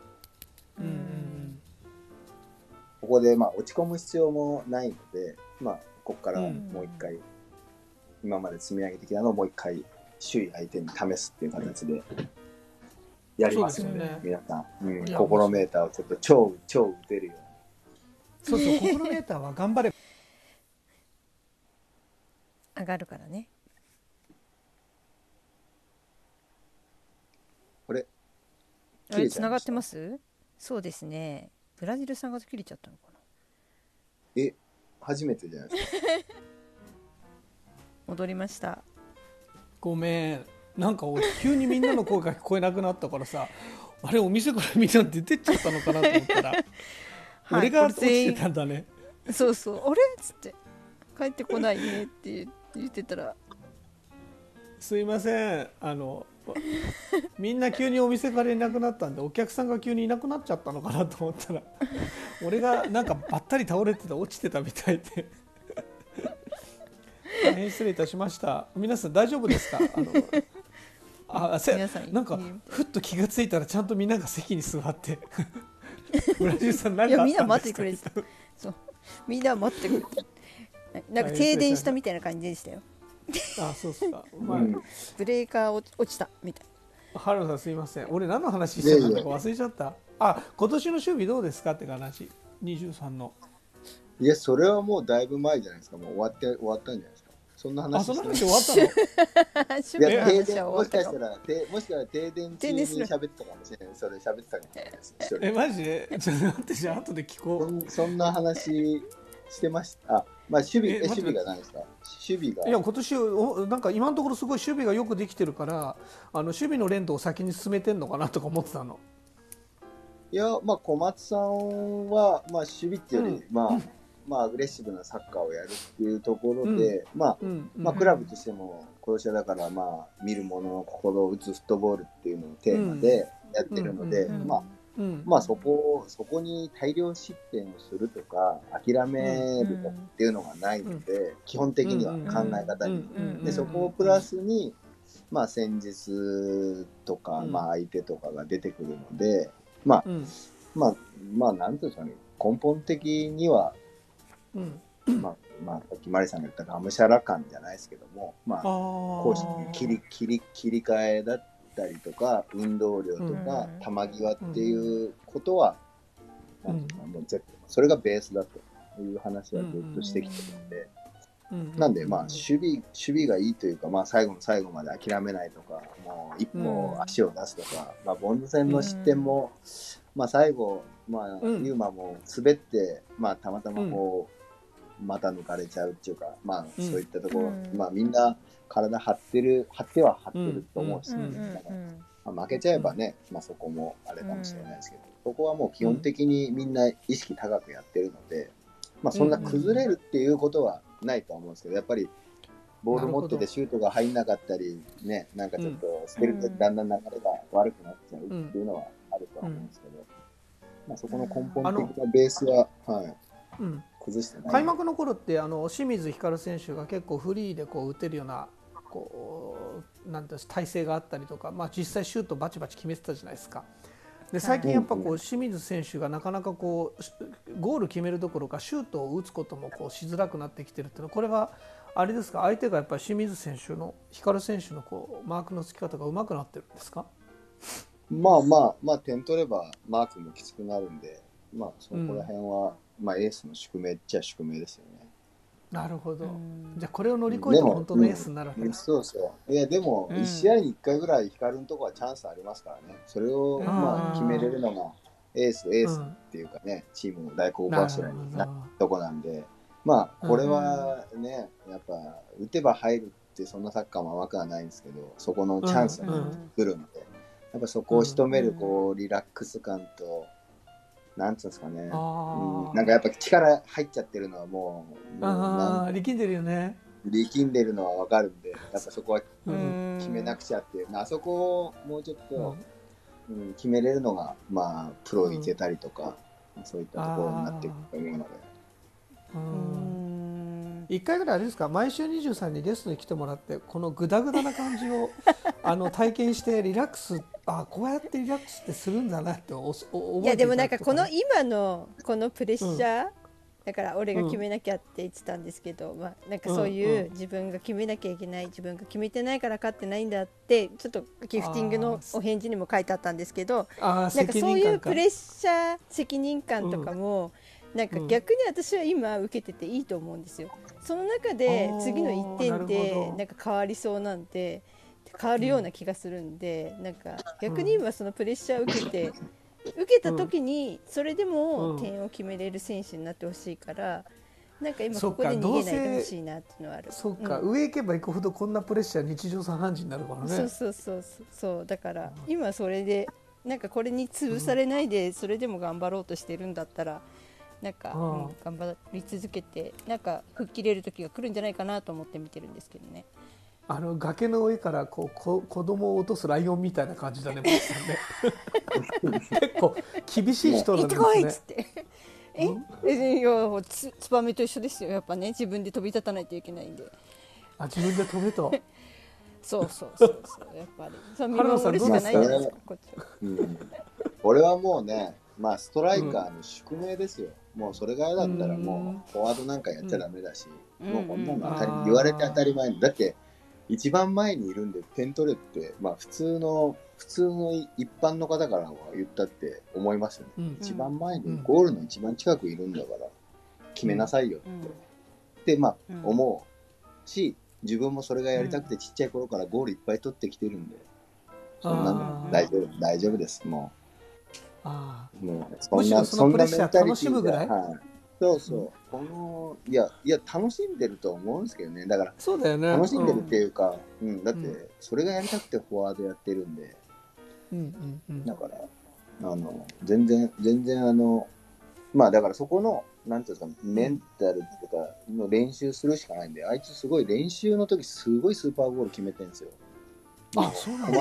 ここでまあ落ち込む必要もないので、まあここからもう一回今まで積み上げてきたのをもう一回首位相手に試すっていう形でやりますよね、皆さん、心メーターをちょっと超打てるように。そう心メーターは頑張れ上がるからね。 これあれ繋がってます？そうですね。ブラジルさんが切れちゃったのかな。 初めてじゃないですか。 戻りました。 ごめん、なんか俺急にみんなの声が聞こえなくなったからさあれお店からみんな出てっちゃったのかなと思ったら、俺が落ちてたんだね。 そうそう、あれっつって帰ってこないねって言ってたら、 すいません、みんな急にお店からいなくなったんでお客さんが急にいなくなっちゃったのかなと思ったら俺がなんかばったり倒れてて落ちてたみたいで大変失礼いたしました。皆さん大丈夫ですか？なんかふっと気がついたらちゃんとみんなが席に座ってブラジルさんなんかあったんですか？ いやみんな待ってくれてそうみんな待ってくれてなんか停電したみたいな感じでしたよ。 そうっすか、 ブレーカー落ちたみたいな。原野さんすいません、俺何の話してたのか忘れちゃった。今年の守備どうですかって話、23の。 いやそれはもうだいぶ前じゃないですか。もう終わったんじゃないですか。そんな話。 そんな話終わったの？ いや停電もしかしたら停電中に喋ってたかもしれない。それ喋ってたかもしれないです。 マジで？ちょっと待って、じゃあ後で聞こう。そんな話してました。まあ守備がないですか？守備が。 いや今年なんか今のところすごい守備がよくできてるから守備の連動を先に進めてんのかなとか思ってたの。 いやまあ小松さんはまあ守備っていうより、まあアグレッシブなサッカーをやるっていうところで、まあクラブとしても今年はだからまあ見る者の心を打つフットボールっていうのをテーマでやってるので、まあそこに大量失点をするとか諦めるっていうのがないので、基本的には考え方に、でそこをプラスにまあ戦術とか、まあ相手とかが出てくるので、まあなんていうんですかね、根本的にはまあさっきマリさんが言ったがむしゃら感じゃないですけども、まあこう切り替えだったりとか運動量とか球際っていうことは、もうそれがベースだという話はずっとしてきてるので、なんでまあ守備がいいというか、まあ最後の最後まで諦めないとか、もう一歩足を出すとか、まあボンド戦の失点も、まあ最後まあユーマも滑って、まあたまたまこうまた抜かれちゃうっていうか、まあそういったところ、まあみんな体張ってると思うし、負けちゃえばね、まあそこもあれかもしれないですけど、そこはもう基本的にみんな意識高くやってるので、まあそんな崩れるっていうことはないと思うんですけど、やっぱりボール持っててシュートが入んなかったりね、なんかちょっとスペルでだんだん流れが悪くなっちゃうっていうのはあると思うんですけど、 まあ、そこの根本的なベースは、はい、 うん、 崩してない。 開幕の頃って清水光選手が結構フリーでこう打てるようななんていう体勢があったりとか、まあ、実際シュートバチバチ決めてたじゃないですか。で最近やっぱこう清水選手がなかなかこうゴール決めるどころかシュートを打つこともこうしづらくなってきてるっていうのは、これはあれですか、相手がやっぱり清水選手の光選手のこうマークの付き方が上手くなってるんですか？ まあまあまあ、点取ればマークもきつくなるんで、まあそこら辺は、まあエースの宿命っちゃ宿命ですよね。 なるほど。じゃあこれを乗り越えて本当のエースになるわけです。 そうそう。いやでも1試合に1回ぐらい光のとこはチャンスありますからね。それをまあ決めれるのがエースっていうかね、チームの大黒柱になるとこなんで、まあこれはね、やっぱ打てば入るってそんなサッカーも甘くはないんですけど、そこのチャンスが来るんで、やっぱそこを仕留めるこうリラックス感と、なんつうんですかね、なんかやっぱ力入っちゃってるのはもう力んでるよね。 力んでるのは分かるんで、やっぱそこは決めなくちゃっていう、あそこをもうちょっと、決めれるのが、まあ、プロいけたりとか、そういったところになっていくと思うので。1回ぐらいあれですか、毎週23にゲストに来てもらって、このグダグダな感じを体験してリラックス、こうやってリラックスってするんだなって覚えていただくとかね。 いやでもなんかこの今のこのプレッシャー、だから俺が決めなきゃって言ってたんですけど、まあなんかそういう自分が決めなきゃいけない、自分が決めてないから勝ってないんだって、ちょっとギフティングのお返事にも書いてあったんですけど、なんかそういうプレッシャー、責任感とかも、なんか逆に私は今受けてていいと思うんですよ。その中で次の1点でなんか変わりそうなんで、変わるような気がするんで、なんか逆に今そのプレッシャーを受けた時にそれでも点を決めれる選手になってほしいから、なんか今ここで逃げないでほしいなっていうのはある。 そうか、上行けば行くほどこんなプレッシャー日常茶飯事になるからね。 そうだから今それでなんかこれに潰されないでそれでも頑張ろうとしてるんだったら、なんか、頑張り続けてなんか吹っ切れる時が来るんじゃないかなと思って見てるんですけどね。 崖の上から子供を落とすライオンみたいな感じだね、ね結構厳しい人なんですね。 行ってこいっつっていやツバメと一緒ですよ、やっぱね、自分で飛び立たないといけないんで。 自分で飛べとそうやっぱり見守るしかないじゃないですか、こっちは。 俺はもうね、まあストライカーの宿命ですよ。もうそれが嫌だったらもうフォワードなんかやっちゃダメだし、もうこんなの言われて当たり前だって、一番前にいるんで点取れって、まあ普通の一般の方からは言ったって思いますよね。一番前にゴールの一番近くいるんだから決めなさいよってまあ思うし、自分もそれがやりたくてちっちゃい頃からゴールいっぱい取ってきてるんで、そんなの大丈夫です。もうそんなメンタリティーが、いや楽しんでると思うんですけどね。だからそうだよね、 楽しんでるっていうか、だってそれがやりたくてフォワードやってるんで、だから全然まあだからそこのなんていうんですか、メンタルとかの練習するしかないんで、あいつすごい練習の時すごいスーパーゴール決めてるんですよ。 そうなんだ。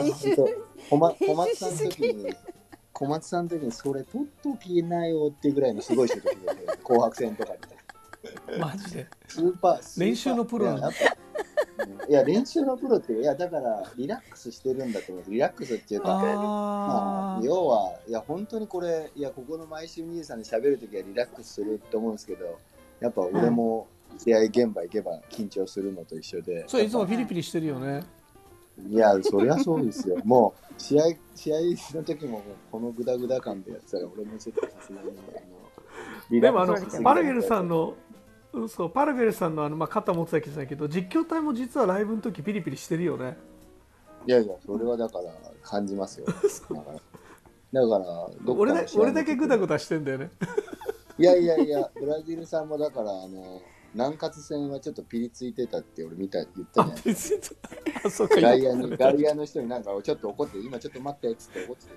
小松さんの時にそれ取っときなよっていうぐらいのすごいシュート決めて、紅白戦とかでマジでスーパー練習のプロなんだ。 いや練習のプロって、いやだからリラックスしてるんだと思う。リラックスっていうか、まあ、要はいや本当にこれ、いやここの毎週兄さんで喋るときはリラックスすると思うんですけど、やっぱ俺も試合現場行けば緊張するのと一緒で、 そういつもピリピリしてるよね。 いやそりゃそうですよ。もう試合の時もこのグダグダ感でやってたら、俺もちょっとさすがにでもパルゲルさんのまあ肩持ってたけど、実況隊も実はライブの時ピリピリしてるよね。 いやそれはだから感じますよ。だから俺だけグダグダしてんだよね。 いやブラジルさんもだから南葛戦はちょっとピリついてたって俺言ったじゃないですか。外野の人になんかちょっと怒って、今ちょっと待ってっつって怒って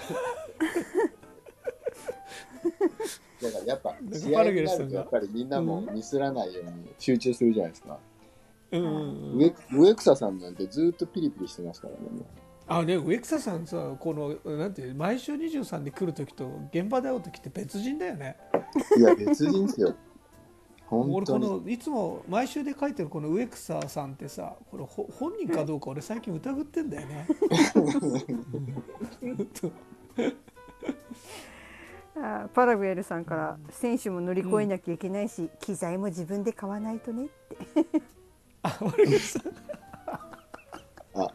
た。だからやっぱ試合になるとやっぱりみんなもミスらないように集中するじゃないですか。植草さんなんてずっとピリピリしてますからね。 ね、植草さんさ、このなんていう毎週23で来る時と現場で会う時って別人だよね。 いや、別人ですよ。本俺当に。 このいつも毎週で書いてるこの植草さんってさ、これ本人かどうか俺最近疑ってんだよね。 パラグエルさんから選手も乗り越えなきゃいけないし、機材も自分で買わないとねって。 悪いさあ、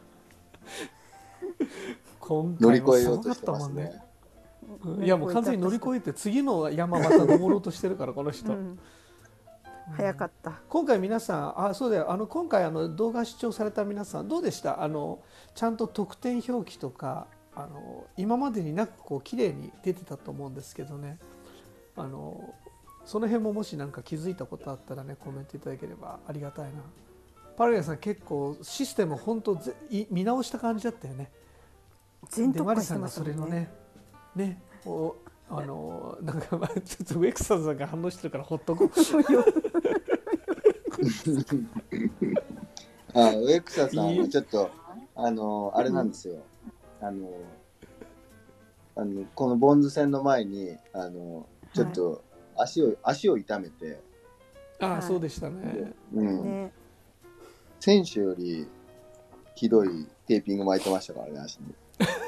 今乗り回もす越えようとしてごかったもんますねね。いやもう完全に乗り越えて次の山また登ろうとしてるからこの人、 早かった。 今回皆さんそうだよ、今回動画視聴された皆さんどうでした？ちゃんと得点表記とか今までになくこう綺麗に出てたと思うんですけどね、その辺ももし何か気づいたことあったらねコメントいただければありがたいな。パルヤさん結構システム本当見直した感じだったよね。 全特でマリ化してますさんがそれもんね。 のねなんかちょっと植草さんが反応してるからほっとこう。 植草さんはちょっとあれなんですよ。このボンズ戦の前にちょっと足を痛めて、 そうでしたね。 ね、 選手よりひどいテーピング巻いてましたからね、足に。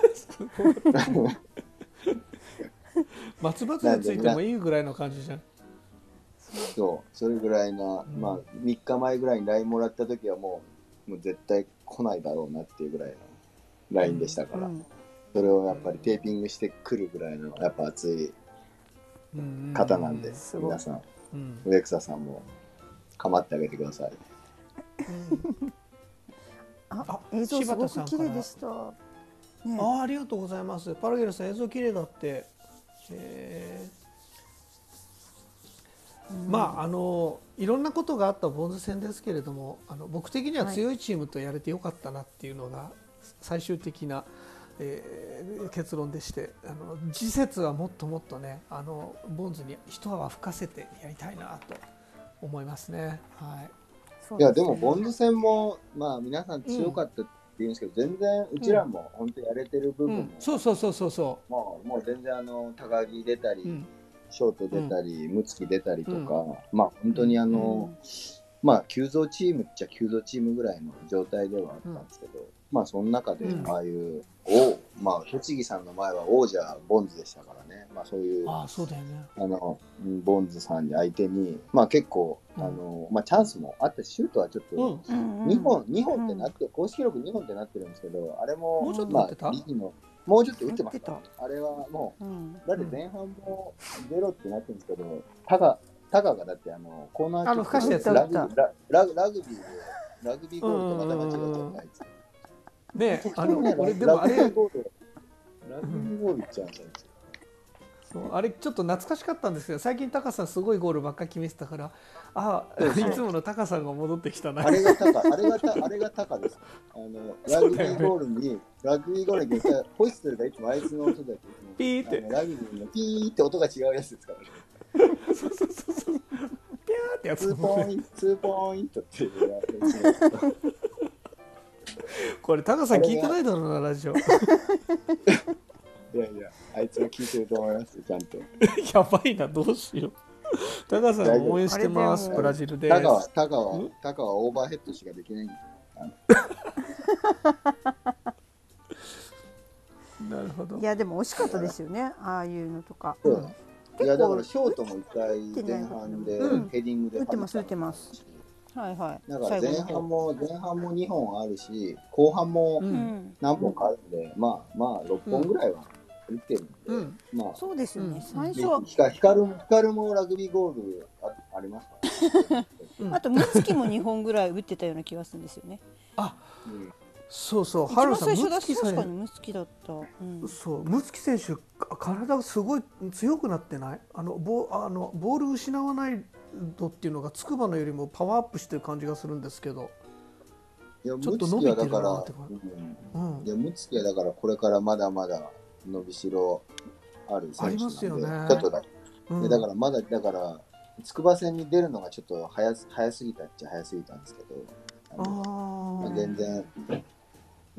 松葉杖ついてもいいぐらいの感じじゃん。 そう、それぐらいな、まあ3日前ぐらいに LINE もらった時はもう絶対来ないだろうなっていうぐらいの LINE でしたから、それをやっぱりテーピングしてくるぐらいのやっぱ熱い方なんで、皆さん、植草さんも構ってあげてください。 映像すごく綺麗でした。 ありがとうございます。パラゲルさん映像綺麗だって。まあいろんなことがあったボンズ戦ですけれども、僕的には強いチームとやれてよかったなっていうのが最終的な、結論でして、次節はもっともっとねボンズに一泡吹かせてやりたいなと思いますね。はい。 いやでもボンズ戦もまあ皆さん強かったって言うんですけど、全然うちらも本当やれてる部分も、 そうもう全然高木出たり、ショート出たり、ムツキ出たりとか、まあ本当にまあ急増チームっちゃ急増チームぐらいの状態ではあったんですけど、まあその中でああいうまあ栃木さんの前は王者ボンズでしたからね、まあそういうそうだよね、 ボンズさんに相手にまあ結構まあチャンスもあってシュートはちょっと2本ってなって公式記録2本ってなってるんですけど、あれももうちょっと打ってた？ もうちょっと打ってました。あれはもう、だって前半も0ってなってるんですけど、タカがだってコーナーキックラグビーゴールとまた間違えちゃったあいつ。 ね俺でもあれラグビーゴールいっちゃうんですよ。 あれちょっと懐かしかったんですけど、最近タカさんすごいゴールばっかり決めてたから、いつものタカさんが戻ってきたな。 あれがタカです。ラグビーゴールにホイッスルがいつもあいつの音だけピーってラグビーのピーって音が違うやつですからね。 そうピャーってやつ。 ツーポイントっていうやつ。 これタカさん聞いてないだろうなラジオ。 いやあいつは聞いてると思いますちゃんと。 やばいな、どうしよう。タカさん応援してます。ブラジルです。 タカはオーバーヘッドしかできないんなるほど。 いやでも惜しかったですよね、ああいうのとか。 いやだからショートも一回前半でヘディングで打ってます。はいはい。 だから前半も2本あるし、後半も何本かあるんで、まあ6本ぐらいは打ってるんで、まあそうですよね。最初は光もラグビーゴールありますから。 あとムツキも2本ぐらい打ってたような気がするんですよね。 そう。 一番最初だし確かにムツキだった。 そうムツキ選手体がすごい強くなってない？ボール失わない度っていうのが筑波のよりもパワーアップしてる感じがするんですけど、 ちょっと伸びてるなって感じ。いやムツキはだからこれからまだまだ伸びしろある選手なんで、ありますよね。ちょっとだから筑波戦に出るのがちょっと早すぎたっちゃ早すぎたんですけど、全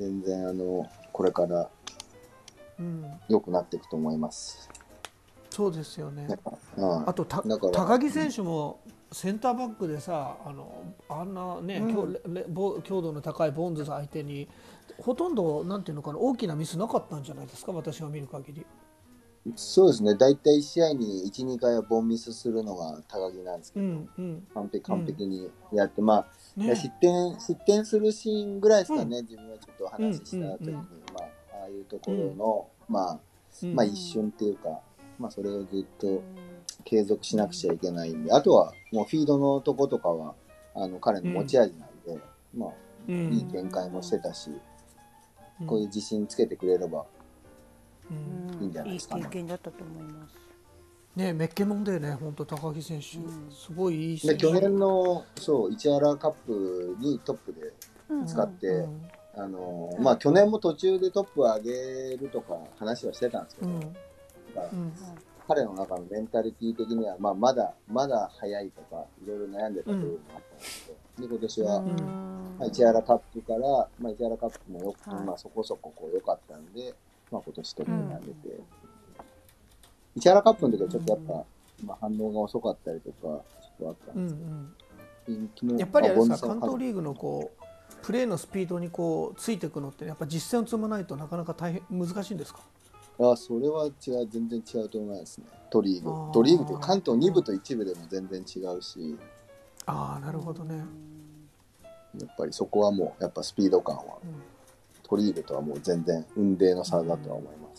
全然これからうん、 良くなっていくと思います。 そうですよね。あとだから高木選手もセンターバックでさ、あんなね、強度の高いボンズ相手にほとんどなんていうのかな、大きなミスなかったんじゃないですか、私が見る限り。 そうですね、大体1試合に1、2回はボンミスするのが高木なんですけど、完璧にやって、まあ、 ね、 失点するシーンぐらいですかね、自分はちょっと話した時に、まあ、ああいうところの、まあ、一瞬っていうか、まあ、それをずっと継続しなくちゃいけないんで、あとはもうフィードのとことかは彼の持ち味なんで、まあ、いい展開もしてたし、こういう自信つけてくれればいいんじゃないですかね。 いい経験だったと思います。 ね、めっけもんだよね、本当高木選手、すごいいい選手。 去年の市原カップにトップで使って、まあ去年も途中でトップを上げるとか話はしてたんですけど、彼の中のメンタリティ的には、まあ、まだ早いとかいろいろ悩んでた部分もあったんですけど、で今年は、まあ、市原カップから、まあ、市原カップもまあ、そこそこ良かったんで、まあ、今年トップに上げて、市原カップの時はちょっとやっぱ、まあ、反応が遅かったりとかちょっとあったんですけど、 やっぱりあれですか、関東リーグのこうプレーのスピードにこうついていくのってやっぱ実践を積まないとなかなか難しいんですか？ それは全然違うと思いますね。トリーグって関東2部と1部でも全然違うし、 なるほどね。 やっぱりそこはもうやっぱスピード感は、トリーグとはもう全然雲泥の差だとは思います。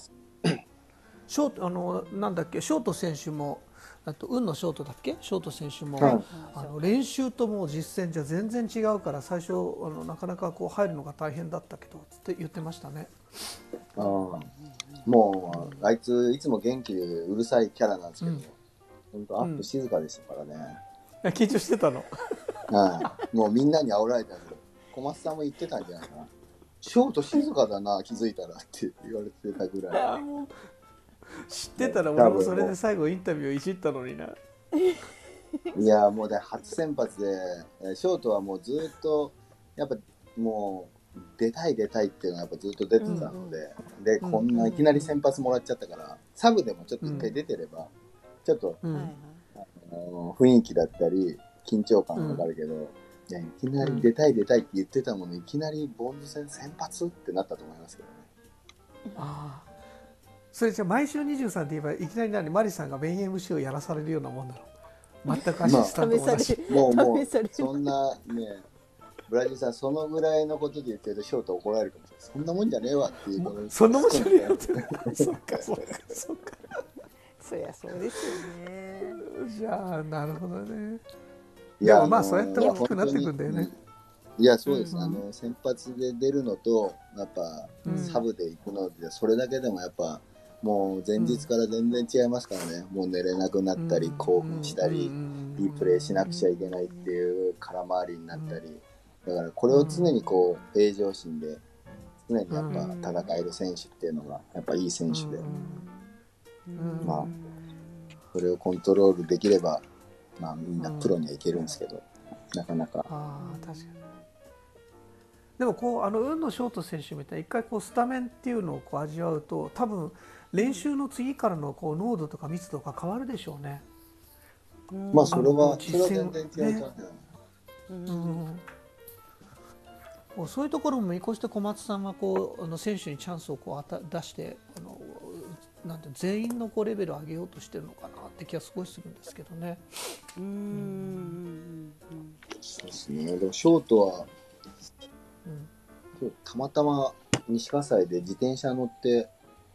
なんだっけ、ショート選手も運のショートだっけ、ショート選手も、練習ともう実践じゃ全然違うから最初なかなかこう入るのが大変だったけどって言ってましたね。 もうあいついつも元気でうるさいキャラなんですけど、本当アップ静かでしたからね。 緊張してたの？ もうみんなに煽られたんで、小松さんも言ってたんじゃないかな。ショート静かだな、気づいたらって言われてたぐらい。 知ってたら俺もそれで最後インタビューいじったのにな。 いやもう初先発でショートはもうずっとやっぱもう出たいっていうのはやっぱずっと出てたので、でこんないきなり先発もらっちゃったから、サブでもちょっと一回出てれば、ちょっと、雰囲気だったり緊張感がかかるけど、いやいきなり出たいって言ってたものいきなりボンズ戦先発ってなったと思いますけどね。 それじゃあ毎週23って言えばいきなりマリさんがメイン MC をやらされるようなもんだろう。全くアシスタントもなし、 もうそんなね、ブラジルさんそのぐらいのことで言ってるとショート怒られるかもしれない。そんなもんじゃねえわっていう。 そんなもんじゃねえよって。そっか。 そりゃそうですよね。 じゃあなるほどね。いやまあそうやって大きくなっていくんだよね。 いやそうです、先発で出るのとやっぱサブで行くので、それだけでもやっぱもう前日から全然違いますからね。もう寝れなくなったり興奮したり、いいプレーしなくちゃいけないっていう空回りになったり、だからこれを常にこう平常心で常にやっぱ戦える選手っていうのがやっぱいい選手で、まあそれをコントロールできればまあみんなプロにはいけるんですけど、なかなか。 確かに。でもこう運のショート選手みたいに一回こうスタメンっていうのをこう味わうと、多分練習の次からのこう濃度とか密度が変わるでしょうね。 まあそれは全然違うじゃん。 そういうところも見越して小松さんはこう選手にチャンスをこう出してなんて全員のこうレベルを上げようとしてるのかなって気がすごいするんですけどね。 そうですね。でもショートは、たまたま西葛西で自転車乗って、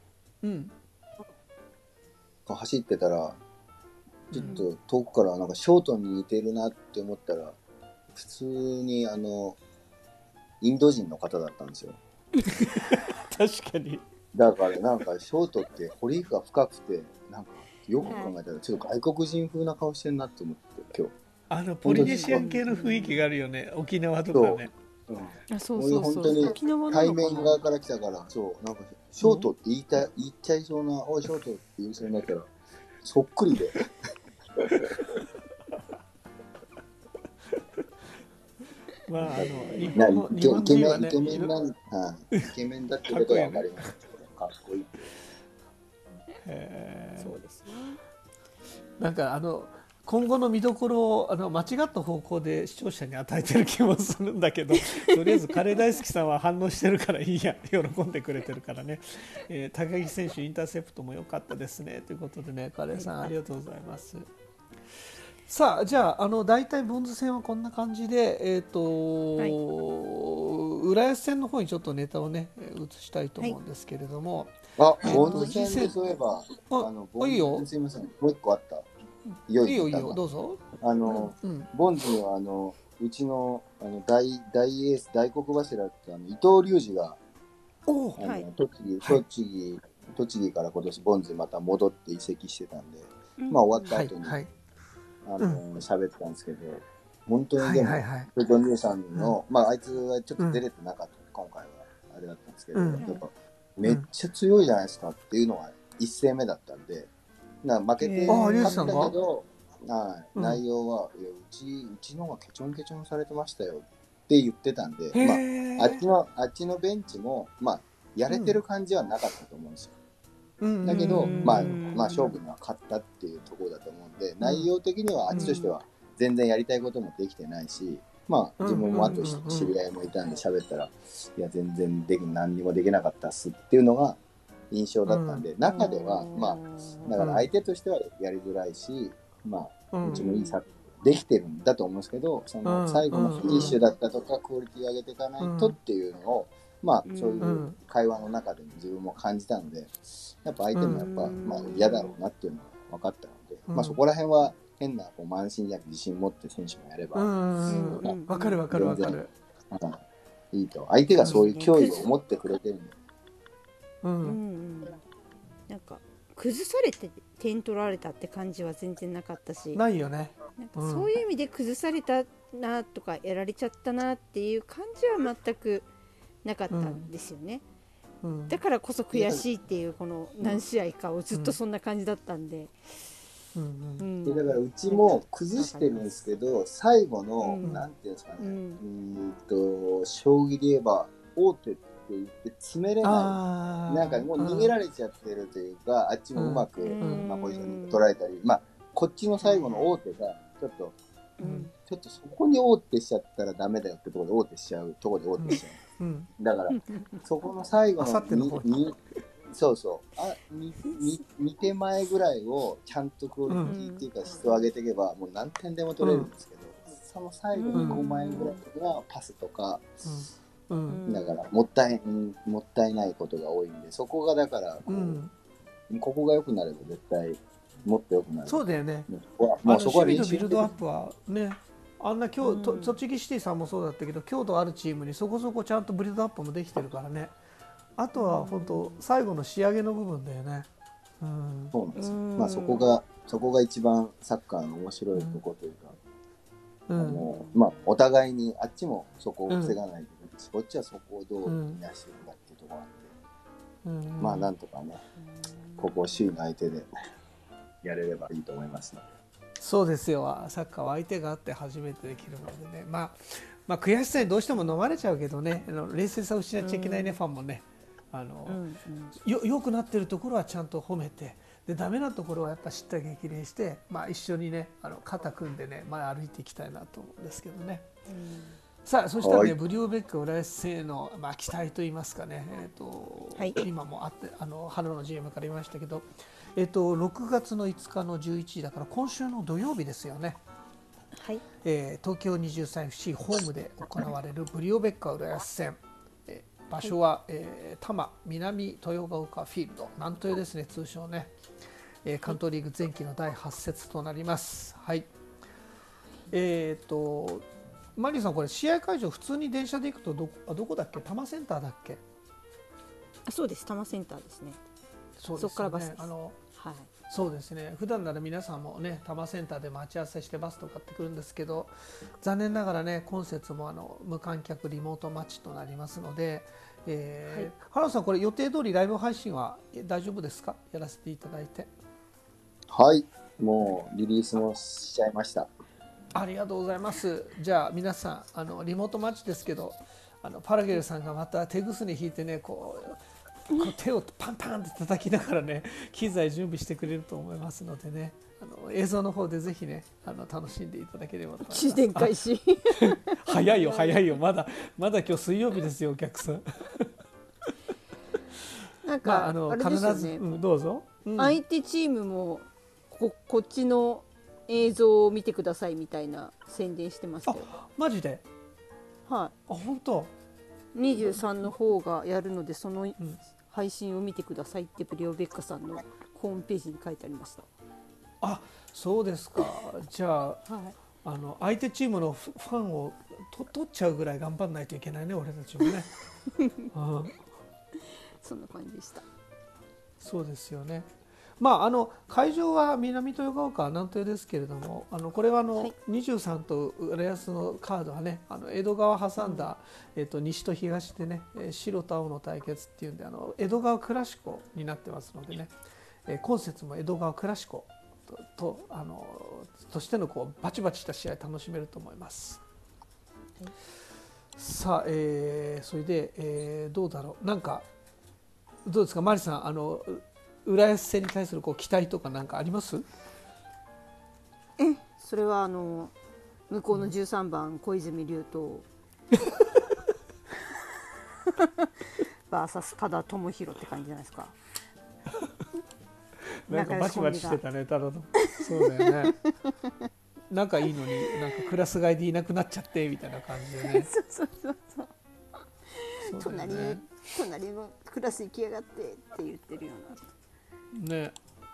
走ってたらちょっと遠くからなんかショートに似てるなって思ったら、普通にインド人の方だったんですよ。 確かに。 だからなんかショートって彫りが深くて、なんかよく考えたらちょっと外国人風な顔してるなって思って今日。 ポリネシアン系の雰囲気があるよね、沖縄とかね。 そう本当に対面側から来たから、そうなんかショートって言っちゃいそうな、おいショートって言いそうになったらそっくりで。 まあ日な本イケイケメン、 人はね、 イケメンなん、はいイケメンだってことは分かりますけど、かっこいい。 そうですね。 なんか今後の見どころを間違った方向で視聴者に与えてる気もするんだけど、とりあえずカレー大好きさんは反応してるからいいや、喜んでくれてるからね、高木選手インターセプトも良かったですねということでね、カレーさんありがとうございます。さあじゃあ大体ボンズ戦はこんな感じで、浦安戦の方にちょっとネタをね移したいと思うんですけれども、 ボンズ戦でそういえば、ボンズいいよ、 すいません、もう一個あった。良いいいよいいネタが。 よどうぞ。 ボンズにはうちの大エース、大黒柱って伊藤隆二が栃木から今年ボンズにまた戻って移籍してたんで、まあ終わった後に喋ってたんですけど、本当にでも伊藤兄さんのまああいつはちょっと出れてなかった、今回はあれだったんですけど、やっぱめっちゃ強いじゃないですかっていうのが一戦目だったんで、負けて勝ったけど、内容は、いやうちの方がケチョンケチョンされてましたよって言ってたんで、まあ、あっちのベンチも、まあ、やれてる感じはなかったと思うんですよ。だけど、まあ、勝負には勝ったっていうところだと思うんで、内容的にはあっちとしては全然やりたいこともできてないし、まあ、自分もあと知り合いもいたんで喋ったら、いや、全然何にもできなかったっすっていうのが印象だったんで、中では、まあ、だから相手としてはやりづらいし、まあ、うちもいいサッカーできてるんだと思うんですけど、その最後のフィニッシュだったとか、クオリティ上げていかないとっていうのを、まあ、そういう会話の中でも自分も感じたので、やっぱ相手もやっぱ、まあ、嫌だろうなっていうのは分かったので、まあ、そこら辺は変な慢心じゃなくて自信持って選手もやれば、 分かる分かる分かる。 いいと。相手がそういう脅威を持ってくれてるんで。 なんか崩されて点取られたって感じは全然なかったし、 ないよね。 なんかそういう意味で崩されたなとかやられちゃったなっていう感じは全くなかったんですよね。だからこそ悔しいっていうこの何試合かをずっとそんな感じだったんで。 だからうちも崩してるんですけど、最後の、なんていうんですかね、将棋で言えば王手って言って詰めれない、なんかもう逃げられちゃってるというか、あっちもうまく、まあ、ポジションに取られたり、まあ、こっちの最後の王手がちょっとそこに王手しちゃったらダメだよってところで王手しちゃうところで王手しちゃう、だからそこの最後のそうそう2手前ぐらいをちゃんとクオリティっていうか質を上げていけばもう何点でも取れるんですけど、その最後の5枚ぐらいがパスとか、だからもったいないことが多いんで、そこがだからここが良くなれば絶対もっと良くなる。 そうだよね。 守備のビルドアップはね、あんな栃木シティさんもそうだったけど、強度あるチームにそこそこちゃんとビルドアップもできてるからね。あとは本当最後の仕上げの部分だよね。 そうなんですよ。まあそこが一番サッカーの面白いところというか、まあお互いにあっちもそこを防がないといけないし、こっちはそこをどう見出していくかっていうところなんで、まあなんとかね、ここを首位の相手でやれればいいと思いますね。 そうですよ。サッカーは相手があって初めてできるのでね。まあ悔しさにどうしても飲まれちゃうけどね、冷静さを失っちゃいけないね、ファンもね。良くなってるところはちゃんと褒めて、でダメなところはやっぱ知った激励して、まあ、一緒にね肩組んでね前歩いていきたいなと思うんですけどね。さあそしたらね、ブリオベック浦安戦への、まあ、期待といいますかね、今もあって春の GM から言いましたけど、6月の5日の11時だから今週の土曜日ですよね。東京 23FC ホームで行われるブリオベック浦安戦、場所は、多摩南豊ヶ丘フィールド、南豊ですね、通称ね、関東リーグ前期の第8節となります。はい。マリーさん、これ試合会場普通に電車で行くとどこだっけ？多摩センターだっけ？ そうです、多摩センターですね。そこからバスです。 そうですね。普段なら皆さんもね、多摩センターで待ち合わせしてバスとかってくるんですけど、残念ながらね、今節も無観客リモートマッチとなりますので、原野さん、これ予定通りライブ配信は大丈夫ですか？やらせていただいて。 はい、もうリリースもしちゃいました。 ありがとうございます。じゃあ皆さんリモートマッチですけどパラゲルさんがまた手ぐすね引いてねこう手をパンパンって叩きながらね機材準備してくれると思いますのでね映像の方でぜひね楽しんでいただければと思います。 充電開始早いよ早いよまだ今日水曜日ですよお客さんなんか、あれですよ必ず、 ね、 どうぞ、 相手チームもこっちの映像を見てくださいみたいな宣伝してましたよ。 マジで本当 23の方がやるのでその配信を見てくださいってブリオベッカさんのホームページに書いてありました。 そうですか。じゃあ、相手チームのファンを取っちゃうぐらい頑張らないといけないね俺たちもねそんな感じでした。 そうですよね。会場は南豊ヶ丘南豊ですけれどもこれは23と浦安のカードはね江戸川挟んだ、西と東でね白と青の対決っていうんで江戸川クラシコになってますのでね今節も江戸川クラシコとしてのこうバチバチした試合楽しめると思います。さあ、それで、どうだろうどうですかマリさん浦安戦に対するこう期待とか何かあります？ それは向こうの13番小泉龍斗バーサス多田智弘って感じじゃないですか。 なんかバチバチしてたねただそうだよね仲いいのにクラス替えでいなくなっちゃってみたいな感じでねそうだよね。 隣のクラス行きやがってって言ってるようなね。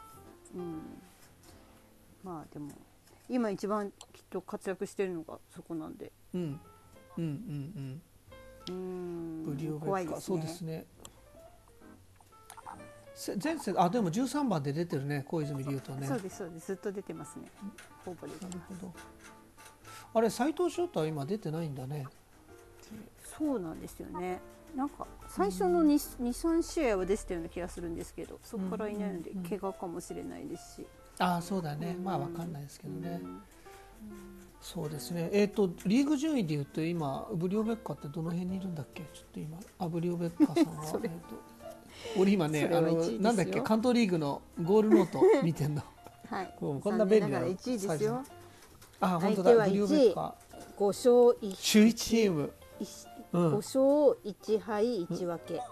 でも今一番きっと活躍してるのがそこなんでブリオベッカ、そうですね。前世でも13番で出てるね小泉龍斗ね。 そうですずっと出てますね。ほぼ出てます。 なるほど。あれ斉藤翔太は今出てないんだね。 そうなんですよね。なんか最初の 2,3 試合は出てたような気がするんですけどそこからいないので怪我かもしれないですし、 そうだね、分かんないですけどね、そうですね。リーグ順位でいうと今ブリオベッカってどの辺にいるんだっけ？ちょっと今ブリオベッカさんは俺今ねなんだっけ関東リーグのゴールノート見てんのこんな便利な 1位ですよ。 本当だ。ブリオベッカ 5勝1 首位チーム 5勝1敗1分け、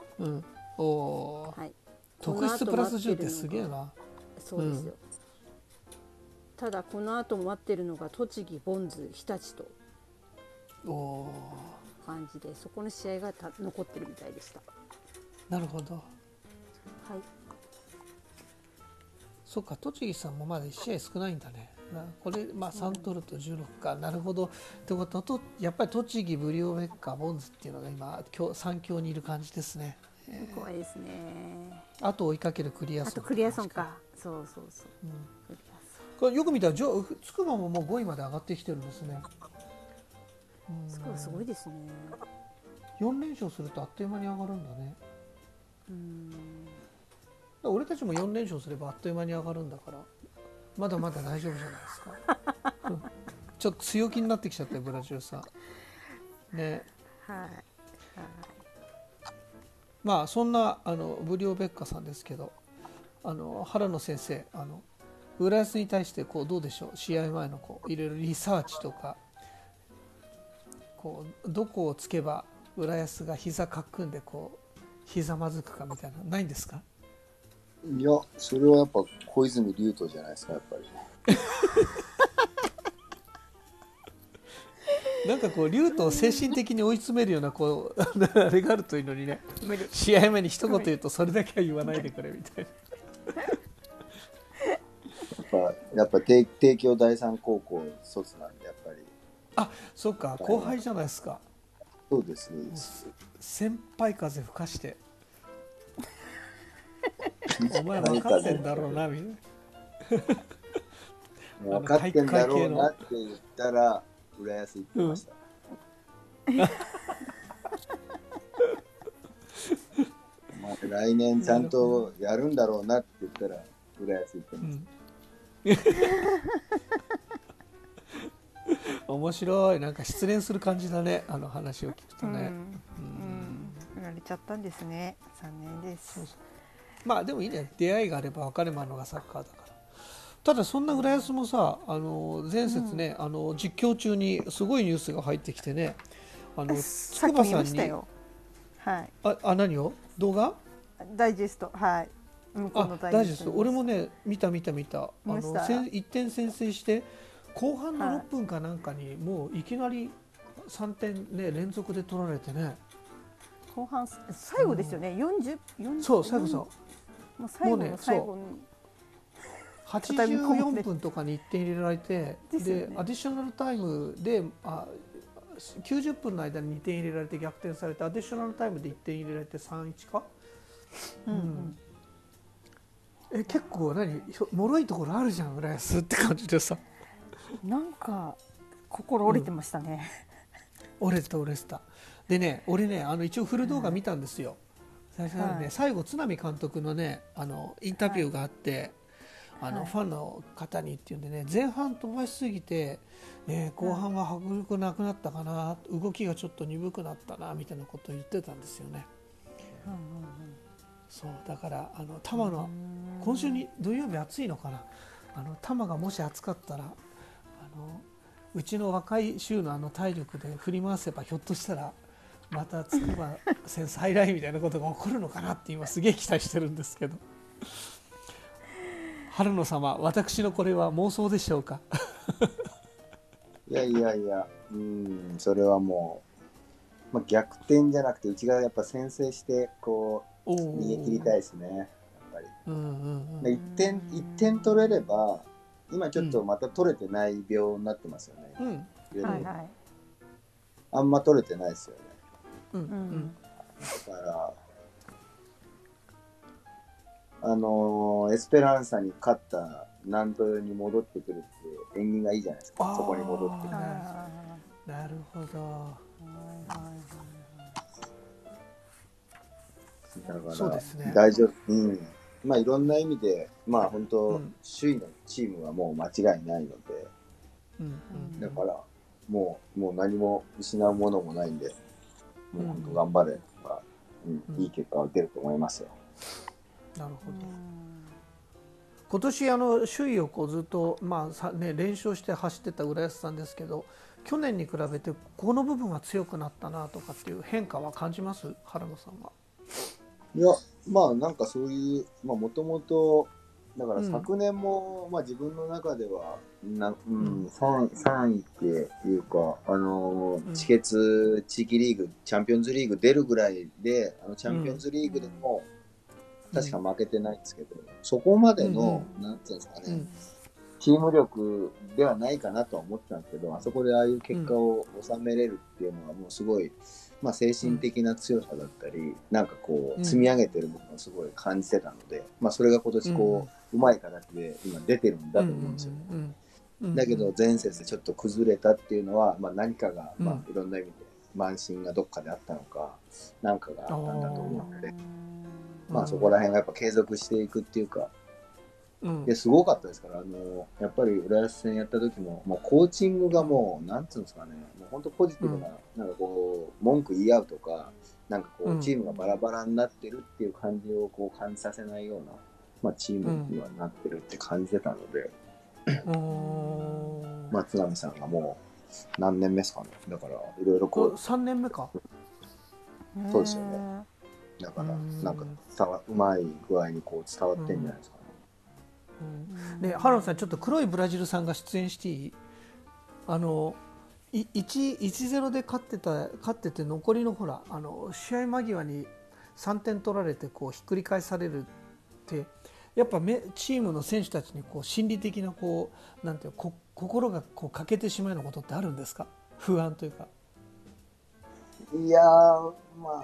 特質プラス10ってすげえな。 そうですよ、ただこの後待ってるのが栃木ボンズ日立と感じでそこの試合が残ってるみたいでした。 なるほど。そっか栃木さんもまだ1試合少ないんだね。これ3取ると16か。なるほど。ってことはやっぱり栃木ブリオベッカボンズっていうのが今3強にいる感じですね。 怖いですね。 あと追いかけるクリアソン。 あとクリアソンか。そう、 これよく見たらつくばももう5位まで上がってきてるんですね。 つくばすごいですね。 4連勝するとあっという間に上がるんだね。俺たちも4連勝すればあっという間に上がるんだからまだまだ大丈夫じゃないですかちょっと強気になってきちゃったよブラジルさんね。そんなブリオベッカさんですけど原野先生浦安に対してどうでしょう。試合前のいろいろリサーチとかどこをつけば浦安が膝かっくんでひざまずくかみたいなないんですか？ いや、それはやっぱ小泉龍斗じゃないですか、やっぱり。 なんか龍斗を精神的に追い詰めるようなあれがあるといいのにね。試合前に一言言うとそれだけは言わないでくれみたいな。やっぱ帝京第三高校卒なんでやっぱり。 そっか後輩じゃないですか。 そうですね。 先輩風吹かして。お前分かってんだろうなみたいな。分かってんだろうなって言ったら浦安行ってました。来年ちゃんとやるんだろうなって言ったら浦安行ってました。 面白い。なんか失恋する感じだね、あの話を聞くとね。 振られちゃったんですね。残念です。 そうそう。まあでもいいね、出会いがあれば別れもあるのがサッカーだから。ただそんな浦安もさ、前節ね、実況中にすごいニュースが入ってきてね、 さっき見ましたよ。はい。 何を動画ダイジェスト、はい。向こうのダイジェスト、俺もね見た。1点先制して後半の6分かなんかにもういきなり3点ね連続で取られてね。 後半最後ですよね。40 そう最後さ、 もう最後の最後に 84分とかに1点入れられて、 でアディショナルタイムで90分の間に2点入れられて逆転されて、アディショナルタイムで1点入れられて 3-1 か、結構脆いところあるじゃん浦安って感じでさ、 なんか心折れてましたね。 折れてた。でね、俺ね一応フル動画見たんですよ。最後津波監督のねインタビューがあって、ファンの方にっていうんでね、前半飛ばしすぎて、後半は迫力なくなったかな、動きがちょっと鈍くなったなみたいなことを言ってたんですよね。そうだから多摩の今週に土曜日暑いのかな、多摩がもし暑かったらうちの若い衆の体力で振り回せばひょっとしたらまた筑波戦再来みたいなことが起こるのかなって今すげえ期待してるんですけど春野様、私のこれは妄想でしょうかいや、それはもう、逆転じゃなくてうちがやっぱ先制してこう逃げ切りたいですね、やっぱり。1点取れれば、今ちょっとまた取れてない病になってますよね。あんま取れてないですよね。だからエスペランサに勝った南東に戻ってくるって縁起がいいじゃないですか。そこに戻ってくる。 なるほど。 だからそうですね、 大丈夫。いろんな意味で本当、首位のチームはもう間違いないので、だからもう何も失うものもないんで、もう本当頑張れば、いい結果が出ると思いますよ。 なるほど。今年首位をずっと連勝して走ってた浦安さんですけど、去年に比べてこの部分は強くなったなとかっていう変化は感じます？原野さんは。いや、なんかそういうもともとだから昨年も自分の中では3位っていうか地域リーグチャンピオンズリーグ出るぐらいでチャンピオンズリーグでも確か負けてないんですけど、そこまでのなんていうんですかね、チーム力ではないかなとは思ってたんですけど、あそこでああいう結果を収めれるっていうのはもうすごい精神的な強さだったり、なんかこう積み上げてるものをすごい感じてたので、それが今年うまい形で今出てるんだと思うんですよね。だけど前節でちょっと崩れたっていうのは、何かがいろんな意味で慢心がどっかであったのか、何かがあったんだと思うので、そこら辺がやっぱ継続していくっていうか、すごかったですから、やっぱり浦安戦やった時も、コーチングがもうなんつうんですかね、もう本当ポジティブな、なんかこう文句言い合うとか、なんかこうチームがバラバラになってるっていう感じをこう感じさせないような、チームにはなってるって感じてたので、津波さんがもう何年目ですかね。だからいろいろこう 3年目か。 そうですよね。だからなんかうまい具合にこう伝わってんじゃないですかね。 原野さん、ちょっと黒いブラジルさんが出演していい？1-0 で勝ってて残りのほら試合間際に3点取られてこうひっくり返されるってやっぱチームの選手たちにこう心理的ななんていう心が欠けてしまうようなことってあるんですか？不安というか。 いやー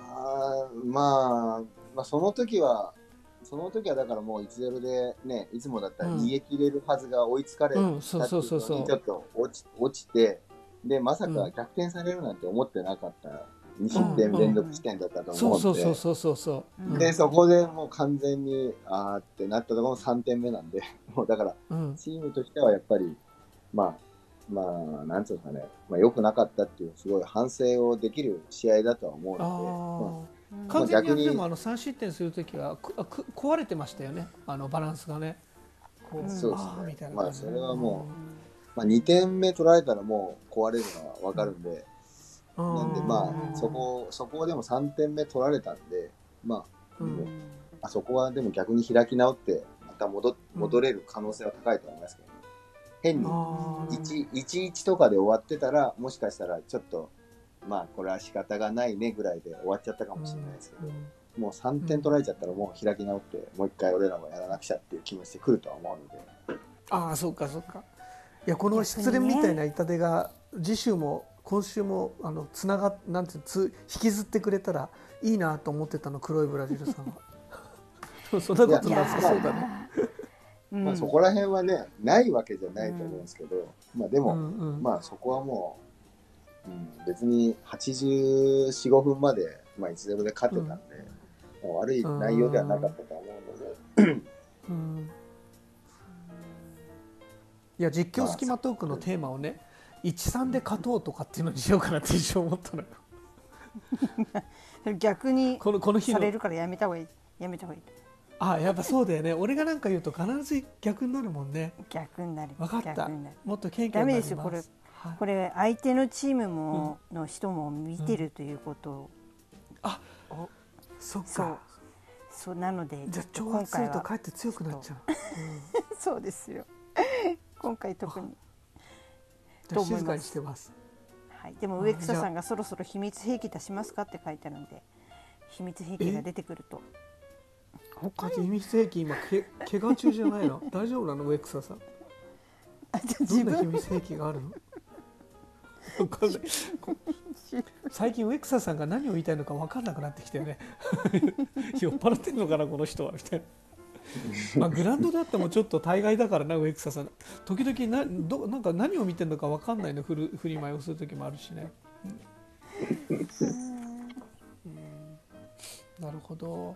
その時はだからもう 1-0 でね、いつもだったら逃げ切れるはずが追いつかれたっていうのにちょっと落ちて、でまさか逆転されるなんて思ってなかった、2失点連続失点だったと思うんで、でそこでもう完全にってなったところの3点目なんで、もうだからチームとしてはやっぱりまあ、なんつうのかね、まあ、良くなかったっていう、すごい反省をできる試合だとは思うので、 完全に逆にでも3失点するときは壊れてましたよね、バランスがね。こうそうですね。 みたいなまあ、 感じで。 それはもう、まあ、2点目取られたらもう壊れるのはわかるんで、なんでまあ、そこをでも3点目取られたんで、まあ、あそこはでも逆に開き直って、また戻れる可能性は高いと思いますけどね。変に1-1とかで終わってたら、もしかしたらちょっと、まあ、これは仕方がないねぐらいで終わっちゃったかもしれないですけど、もう3点取られちゃったらもう開き直って、もう一回俺らもやらなくちゃっていう気持ちで来るとは思うので。 ああ、そうかそうか。いや、この失恋みたいな痛手が次週も今週もつながなんて引きずってくれたらいいなと思ってたの、黒いブラジルさんは。そんなことなさそうだね。 まあそこら辺はね、ないわけじゃないと思うんですけど、まあでも、まあそこはもう、別に84、5分まで、まあ、1-0で勝ってたんで、もう悪い内容ではなかったと思うので。 いや、実況スキマトークのテーマをね、1-3で勝とうとかっていうのにしようかなって一瞬思ったのよ。 逆にこの日されるからやめた方がいい。やめた方がいい。 あ、やっぱそうだよね。俺がなんか言うと必ず逆になるもんね。 逆になる。 分かった。もっと謙虚になります。 ダメですよ、これ相手のチームも、の人も見てるということを。 あ、そっか。 そうなので、 じゃあ挑発するとかえって強くなっちゃう。 そうですよ。今回特に。 静かにしてます。 はい。でも植草さんがそろそろ秘密兵器出しますかって書いてあるんで、秘密兵器が出てくると。 秘密兵器今怪我中じゃないの？大丈夫なの植草さん？どんな秘密兵器があるの？最近植草さんが何を言いたいのか分かんなくなってきてね。酔っ払ってんのかなこの人はみたいな。まあグラウンドだってもちょっと大概だからな、植草さん時々なんか何を見てるのか分かんないの振り舞いをする時もあるしね。なるほど。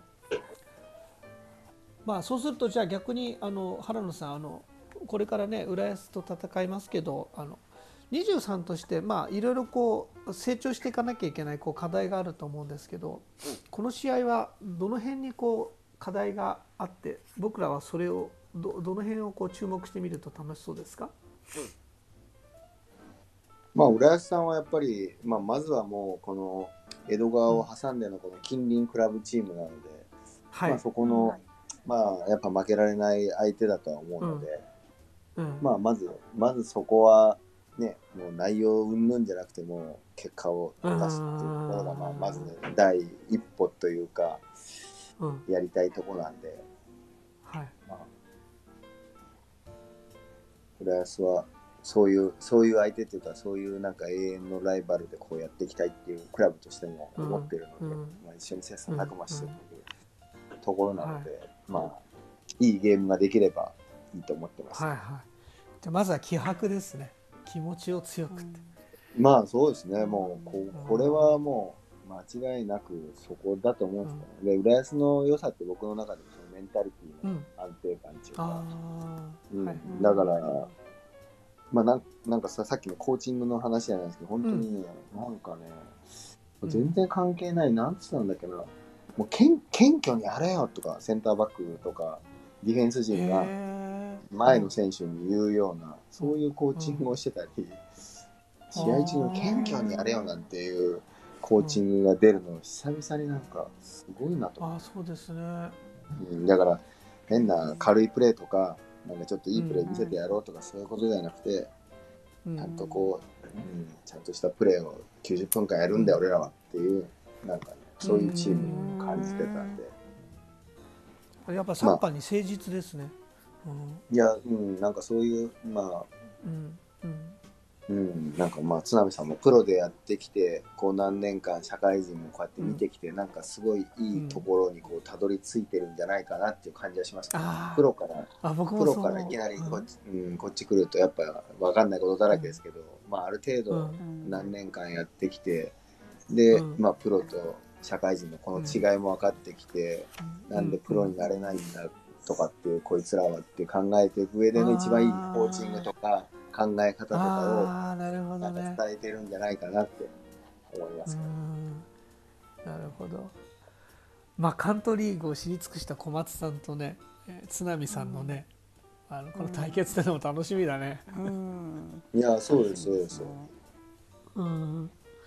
まあそうするとじゃあ逆に原野さんこれからね浦安と戦いますけど23としてまあいろいろこう成長していかなきゃいけないこう課題があると思うんですけど、この試合はどの辺にこう課題があって僕らはそれをどの辺をこう注目してみると楽しそうですか？ まあ浦安さんはやっぱり、まあ、まずはもうこの江戸川を挟んでのこの近隣クラブチームなので、まあ、そこのまあやっぱ負けられない相手だとは思うので、まあまずそこはね、もう内容云々じゃなくても結果を出すっていうところがまず第一歩というか、やりたいところなんで、まあ、浦安はそういう相手というかそういうなんか永遠のライバルでこうやっていきたいっていうクラブとしても思っているので、まあ、一緒に切磋琢磨していくところなので、まあいいゲームができればいいと思ってます。 じゃあまずは気迫ですね。気持ちを強くって。 まあそうですね。もうこれはもう間違いなくそこだと思うんですけど、で浦安の良さって僕の中でそのメンタリティの安定感っていうか、だからまあなんかさっきのコーチングの話じゃないですけど、本当にね、なんかね全然関係ない、なんつったんだっけな、もう謙虚にやれよとか、センターバックとかディフェンス陣が前の選手に言うような、そういうコーチングをしてたり、試合中に謙虚にやれよなんていうコーチングが出るの久々になんかすごいなと。 そうですね。 だから変な軽いプレーとか、なんかちょっといいプレー見せてやろうとか、そういうことじゃなくて、ちゃんとこう、ちゃんとしたプレーを90分間やるんだよ俺らはっていう、なんかね、そういうチームに感じてたんで、 やっぱサッカーに誠実ですね。 いや、なんかそういうなんかまあ津波さんもプロでやってきて、こう何年間社会人もこうやって見てきて、なんかすごいいいところにこうたどり着いてるんじゃないかなっていう感じはしますけど、プロからいきなりこっち来るとやっぱ分かんないことだらけですけど、まあある程度何年間やってきて、でまあプロと社会人のこの違いも分かってきて、なんでプロになれないんだとかっていうこいつらはって考えていく上での一番いいコーチングとか考え方とかああ、なるほをなんどね。 か伝えてるんじゃないかなって思いまうすね。 ん、なるほど。まあカントリーグを知り尽くした小松さんとね、津波さんのね、この対決ってのも楽しみだね。 うん、 いや、そうです、そうです。 うん、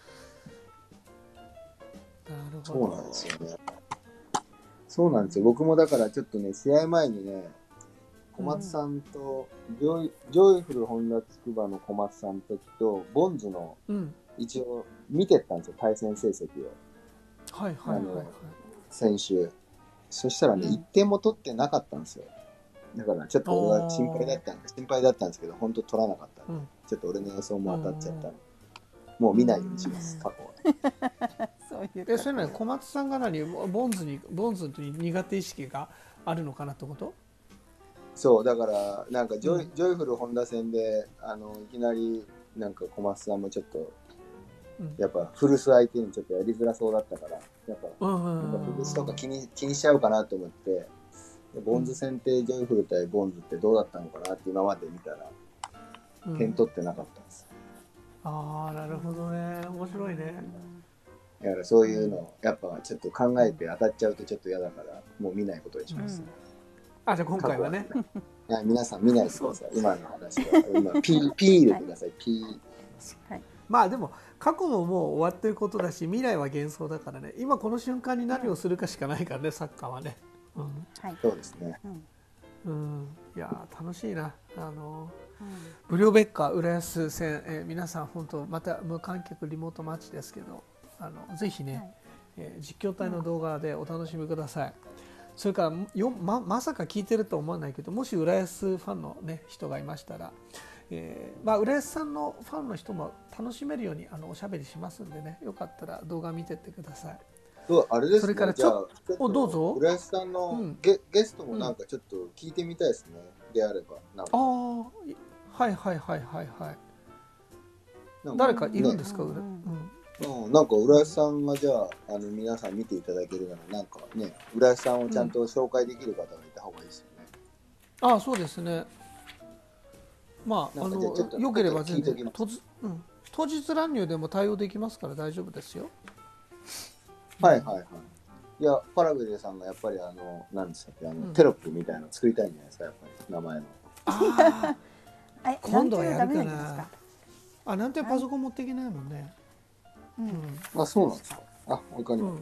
なるほど。 そうなんですよね。そうなんですよ。僕もだからちょっとね、試合前にね、小松さんと、ジョイフル本田つくばの小松さんと、ボンズのうん、 一応見てったんですよ、対戦成績を。 はいはいはいはい。 先週。そしたらね、 うん 1点も取ってなかったんですよ。だからちょっと俺は心配だったんですけど、本当取らなかったんで、 うんちょっと俺の予想も当たっちゃったんで、 うんもう見ないようにします、過去は。 そういうそれね、小松さんがボンズに苦手意識があるのかなってこと？ そう、だからなんかジョイうんフル本田戦でいきなりなんか小松さんもちょっとやっぱ古巣相手にちょっとやりづらそうだったから、やっぱ古巣とか気にしちゃうかなと思って、ボンズ戦ってジョイフル対ボンズってどうだったのかなって今まで見たら、点取ってなかったんです。 ああ、なるほどね。面白いね。 だからそういうのやっぱちょっと考えて当たっちゃうとちょっと嫌だからもう見ないことにします。 あ、じゃあ今回はね。 いや皆さん見ないでください。今の話は今ピー入れてください。ピー。 はい、 まあでも過去ももう終わってることだし、未来は幻想だからね。今この瞬間に何をするかしかないからね、サッカーはね。 はい、 そうですね。 いや楽しいな。ブリョベッカ浦安戦、皆さん本当また無観客リモートマッチですけど、ぜひね、実況隊の動画でお楽しみください。それからまさか聞いてると思わないけど、もし浦安ファンの、ね、人がいましたら、浦安さんのファンの人も楽しめるようにおしゃべりしますんでね、よかったら動画見てってください。 あれですね。 それからじゃあどうぞ。 浦安さんのゲストもなんかちょっと聞いてみたいですね。であればなんか。 ああ、はいはいはいはいはい。誰かいるんですか？ なんか浦安さんがじゃあ皆さん見ていただけるならなんかね、浦安さんをちゃんと紹介できる方がいた方がいいですよね。 ああ、そうですね。まあよければ全然当日乱入でも対応できますから大丈夫ですよ。 はいはいはい。いやパラベルさんがやっぱり何でしたっけテロップみたいなの作りたいんじゃないですか、やっぱり名前の。 ああ、今度はやるかな。あ、なんてパソコン持っていけないもんね。 あ、そうなんですか。あ、わかります。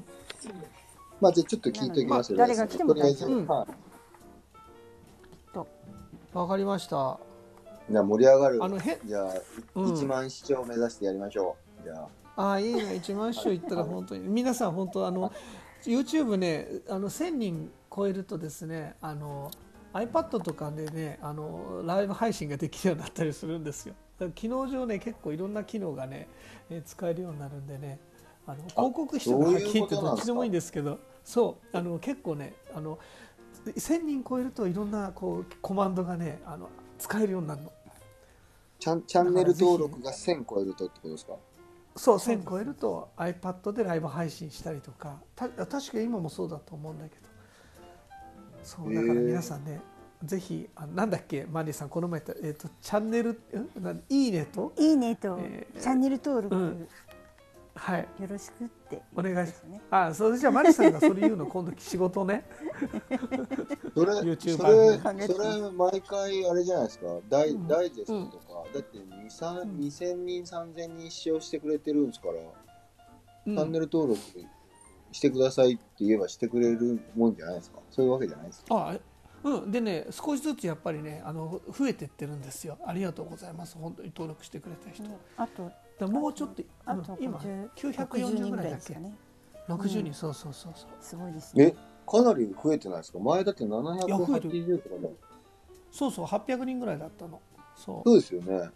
まあじゃあちょっと聞いておきますよ。 誰が来ても大丈夫。 わかりました。 じゃあ盛り上がる。じゃあ1万視聴目指してやりましょう。じゃあ。あ、いいね。1万視聴いったら本当に皆さん本当YouTube ね1000人超えるとですねiPad とかでねライブ配信ができるようになったりするんですよ。機能上ね結構いろんな機能がね使えるようになるんでね広告費とかはっきり言ってどっちでもいいんですけど、そう結構ね1000人超えるといろんなコマンドがね使えるようになるの。 チャンネル登録が1000超えるとってことですか？ そう、1000超えると iPad でライブ配信したりとか、確か今もそうだと思うんだけど、そうだから皆さんね、ぜひなんだっけマリーさんこの前言ったチャンネルいいねとチャンネル登録、 はい、 よろしくってお願いします。それじゃあマリさんがそれ言うの今度仕事ね。 それ毎回あれじゃないですか。ダイジェストとか、だって2000人3000人視聴してくれてるんですから、チャンネル登録してくださいって言えばしてくれるもんじゃないですか。そういうわけじゃないですか。 でね、少しずつやっぱりね増えてってるんですよ。ありがとうございます。本当に登録してくれた人。 あともうちょっと今940ぐらいだっけ？60人、そうすごいですね。 かなり増えてないですか？前だって780とかだ。 そう800人ぐらいだったの。 そうですよね。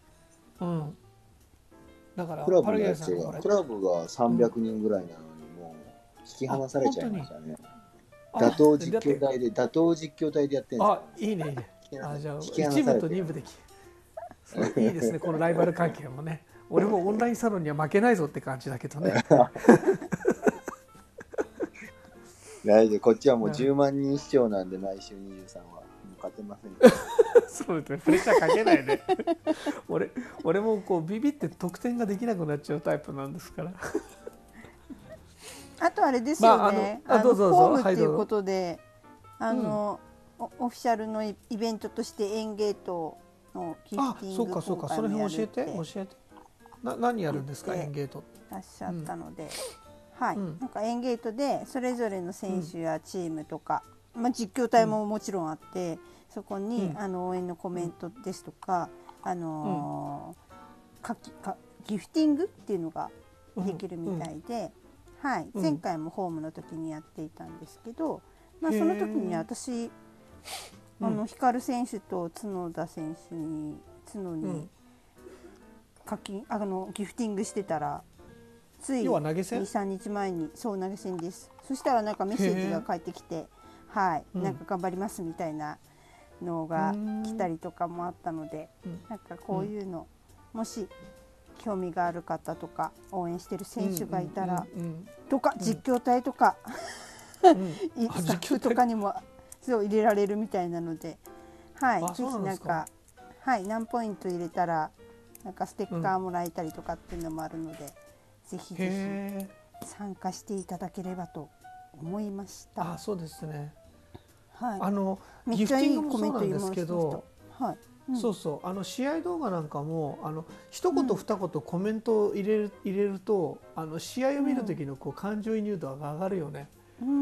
だからクラブが300人ぐらいなのにもう引き離されちゃいましたね。打倒実況隊でやってるんですか？ いいね。じゃあ1部と2部でいいですね、このライバル関係もね。俺もオンラインサロンには負けないぞって感じだけどね。 こっちはもう10万人視聴なんで毎週23はもう勝てません。 と思ってプレッシャーかけないで俺もこうビビって得点ができなくなっちゃうタイプなんですから。 あとあれですよね、 どうぞどうぞ、 ホームっていうことで、オフィシャルのイベントとしてエンゲートのギフティングそうかそうか、その辺教えて何やるんですか、エンゲートいらっしゃったので、はい、なんかエンゲートでそれぞれの選手やチームとか、実況隊ももちろんあって、そこに応援のコメントですとか、ギフティングっていうのができるみたいで、はい、前回もホームの時にやっていたんですけど、その時に私光選手と角田選手に角にギフティングしてたら、つい 2,3 日前に投げ銭です。そしたらなんかメッセージが返ってきて、はい、なんか頑張りますみたいなのが来たりとかもあったので、なんかこういうの、もし興味がある方とか応援してる選手がいたらとか、実況隊とかスタッフとかにもそう入れられるみたいなので、はい、ぜひなんか、はい、何ポイント入れたらなんかステッカーもらえたりとかっていうのもあるので、ぜひぜひ参加していただければと思いました。 そうですね。 はい。 ギフティングもそうなんですけど、 はい。 そうそう、試合動画なんかも一言二言コメントを入れると、試合を見る時のこう感情移入度が上がるよね。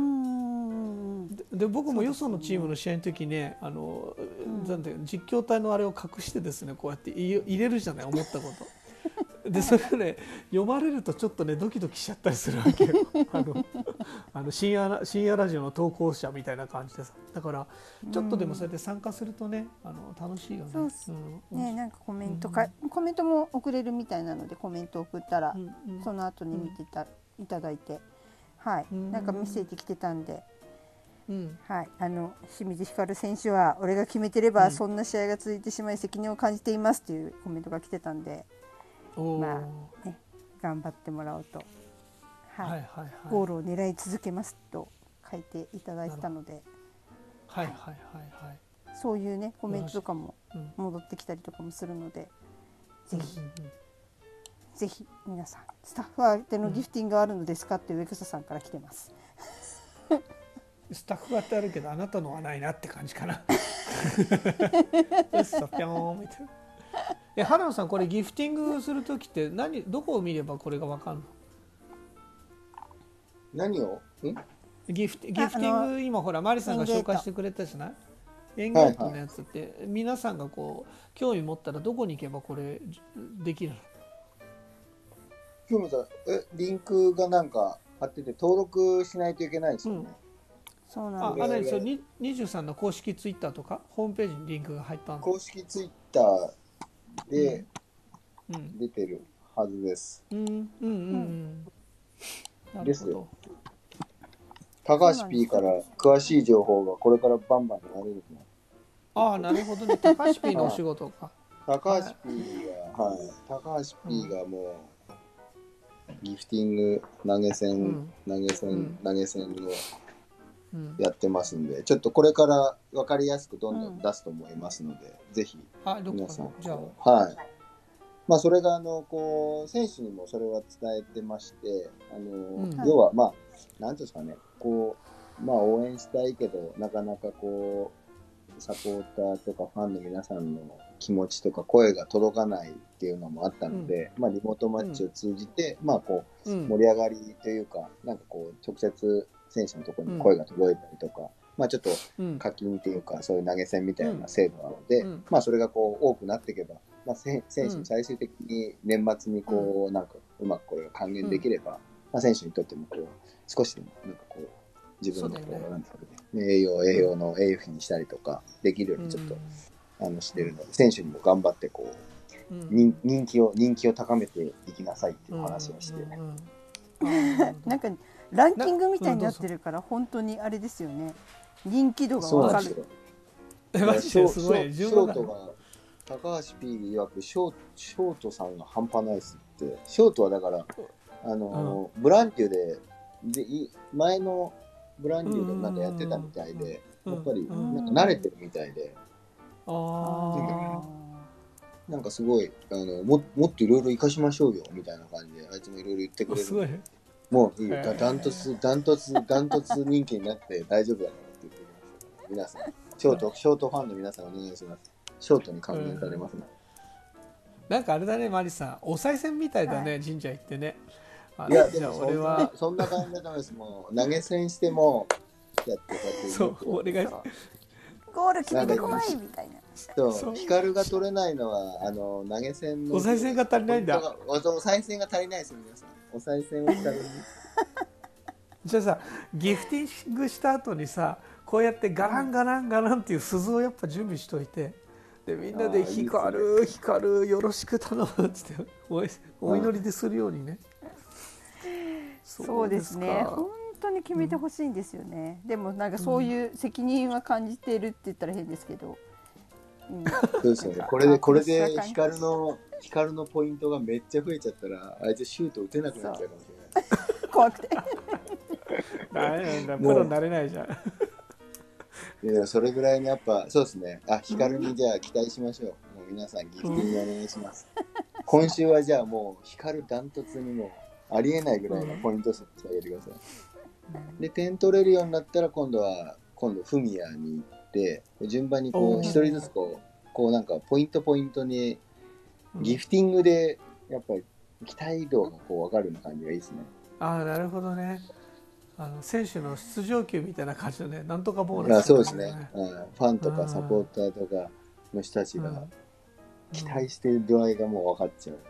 で僕もよそのチームの試合の時ね、なんていう実況隊のあれを隠してですね、こうやって入れるじゃない、思ったことで、それをね読まれるとちょっとねドキドキしちゃったりするわけよ。深夜ラジオの投稿者みたいな感じでさ、だからちょっとでもそうやって参加するとね、楽しいよね。 ね、なんかコメントも送れるみたいなので、コメント送ったら、その後に見ていただいて、はい、なんかメッセージ来てたんで、はい、清水光選手は俺が決めてればそんな試合が続いてしまい責任を感じていますというコメントが来てたんで、ね、頑張ってもらおうと、ゴールを狙い続けますと書いていただいてたので、そういうねコメントとかも戻ってきたりとかもするので、ぜひ皆さん、スタッフ宛てのギフティングがあるのですかって植草さんから来てます。 スタッフ宛てあるけどあなたのはないなって感じかな。嘘ぴょんみたいな。原野さん、これギフティングするときってどこを見ればこれがわかるの？ 何を？ ギフティング、今ほらマリさんが紹介してくれたじゃない？エンゲートのやつって、皆さんがこう興味持ったらどこに行けばこれできるの？ 興味さん、リンクがなんか貼ってて登録しないといけないんですよね。 そうなんです。 23の公式ツイッターとかホームページにリンクが入ったの？ 公式ツイッターで出てるはずです。ですよ。高橋 P から詳しい情報がこれからバンバン流れるの。なるほどね。高橋 P のお仕事か。 高橋 P がもうギフティング投げ銭をやってますんで、ちょっとこれから分かりやすくどんどん出すと思いますので、ぜひ皆さん、それがこう選手にもそれは伝えてまして、要はなんていうんですかね、こう応援したいけどなかなかこうサポーターとかファンの皆さんの気持ちとか声が届かないっていうのもあったので、リモートマッチを通じてこう盛り上がりというか、なんかこう直接選手のところに声が届いたりとか、ちょっと課金っていうかそういう投げ銭みたいな制度なので、それがこう多くなっていけば、選手に最終的に年末にこうなんかうまくこれが還元できれば、選手にとってもこう少しでもなんかこう自分のこうなんですかね、栄養の栄養費にしたりとかできるようにちょっとしてるので、選手にも頑張ってこう人気を高めていきなさいっていう話をして、 なんかランキングみたいになってるから本当にあれですよね。人気度が分かる。 ショートが高橋 P 曰くショートさんが半端ないですって。ショートはだからブランデュで前のブランデュでなんかやってたみたいで、やっぱりなんか慣れてるみたいで、 なんかすごいもっといろいろ活かしましょうよみたいな感じであいつもいろいろ言ってくれる。 すごい。 もういいよ、ダントツ人気になって大丈夫だからって言ってきました。皆さん、ショートファンの皆さんお願いします。ショートに還元されますね。 なんかあれだね、マリさん、お賽銭みたいだね、 はい神社行ってね。 いや、でじゃあも俺はそんな感じじゃないです。もう投げ銭してもやってこうやってそう俺がそうゴール決めてこいみたいな。 そう光が取れないのは投げ銭のお賽銭が足りないんだ。 お賽銭が足りないですよ皆さん。お賽銭をしために。 じゃあさ、ギフティングした後にさ、こうやってガランガランガランっていう鈴をやっぱ準備しといて、でみんなで光る光るよろしく頼むっつってお祈りでするようにね。 そうですね。本当に決めてほしいんですよね。でもなんかそういう責任は感じているって言ったら変ですけど。 そうですよね。これで光のポイントがめっちゃ増えちゃったら、あいつシュート打てなくなっちゃうかもしれない。 怖くて。 ダメなんだ、プロになれないじゃん。 いやそれぐらいにやっぱそうですね。光にじゃあ期待しましょう。もう皆さんギフティングお願いします。今週はじゃあもう光ダントツにもありえないぐらいのポイント数にしてあげてください。で点取れるようになったら今度フミヤに行って順番にこう一人ずつこうなんかポイントにギフティングでやっぱり期待度がこう分かるような感じがいいですね。 なるほどね。選手の出場球みたいな感じのね、なんとかボーナス、 そうですね。ファンとかサポーターとかの人たちが期待している度合いがもう分かっちゃう。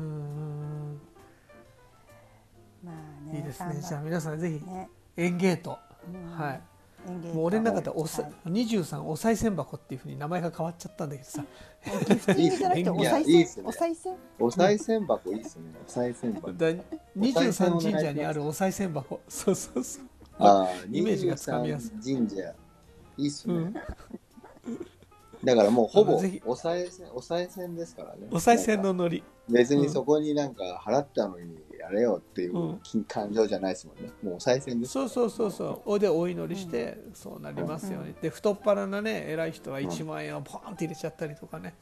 まあね、 いいですね。じゃあ皆さんぜひエンゲート、はい。もう俺の中で23お賽銭箱っていう風に名前が変わっちゃったんだけどさ。 いいですね。お賽銭箱いいですね。お賽銭箱。 23神社にあるお賽銭箱。そう。イメージがつかみやすい。 神社いいっすね。だからもうほぼお賽銭ですからね。 お賽銭のノリ。 別にそこになんか払ったのにやれよっていう感情じゃないですもんね。もうお賽銭です。 そうでお祈りしてそうなりますように。で太っ腹なね偉い人は1万円をポンって入れちゃったりとかね。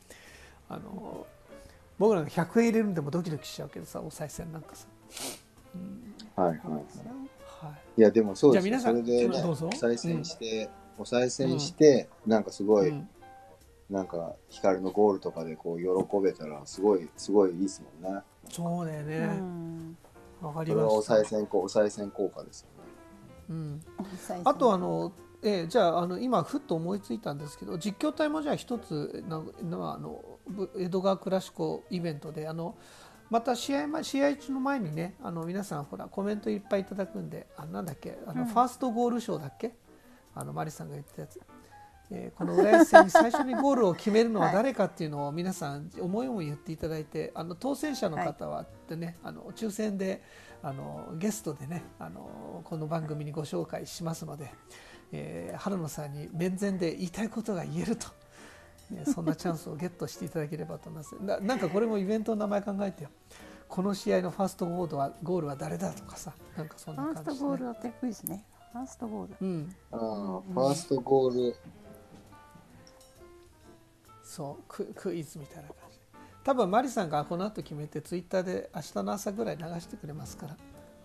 僕なんか100円入れるんでもドキドキしちゃうけどさ、お賽銭なんかさ。 いやでもそうです。 じゃあ皆さんそれでねお賽銭してなんかすごい。なんか光のゴールとかでこう喜べたらすごいいいですもんね。 そうだよね。わかりました。 それはお賽銭効果ですよね。 あとじゃあ今ふっと思いついたんですけど、実況隊もじゃあ一つ江戸川クラシコイベントでまた試合中の前にね皆さんほらコメントいっぱいいただくんでなんだっけファーストゴール賞だっけマリさんが言ったやつ。この浦安戦に最初にゴールを決めるのは誰かっていうのを皆さん思い言っていただいて当選者の方はってね抽選でゲストでねこの番組にご紹介しますので、春野さんに面前で言いたいことが言えると、そんなチャンスをゲットしていただければと思います。なんかこれもイベントの名前考えてよ。この試合のファーストゴールは誰だとかさ、なんかそんな感じで、ね、 ファーストゴールはテクですね。ファーストゴール。 ファーストゴール。 そうクイズみたいな感じ。多分マリさんがこの後決めてツイッターで明日の朝ぐらい流してくれますから、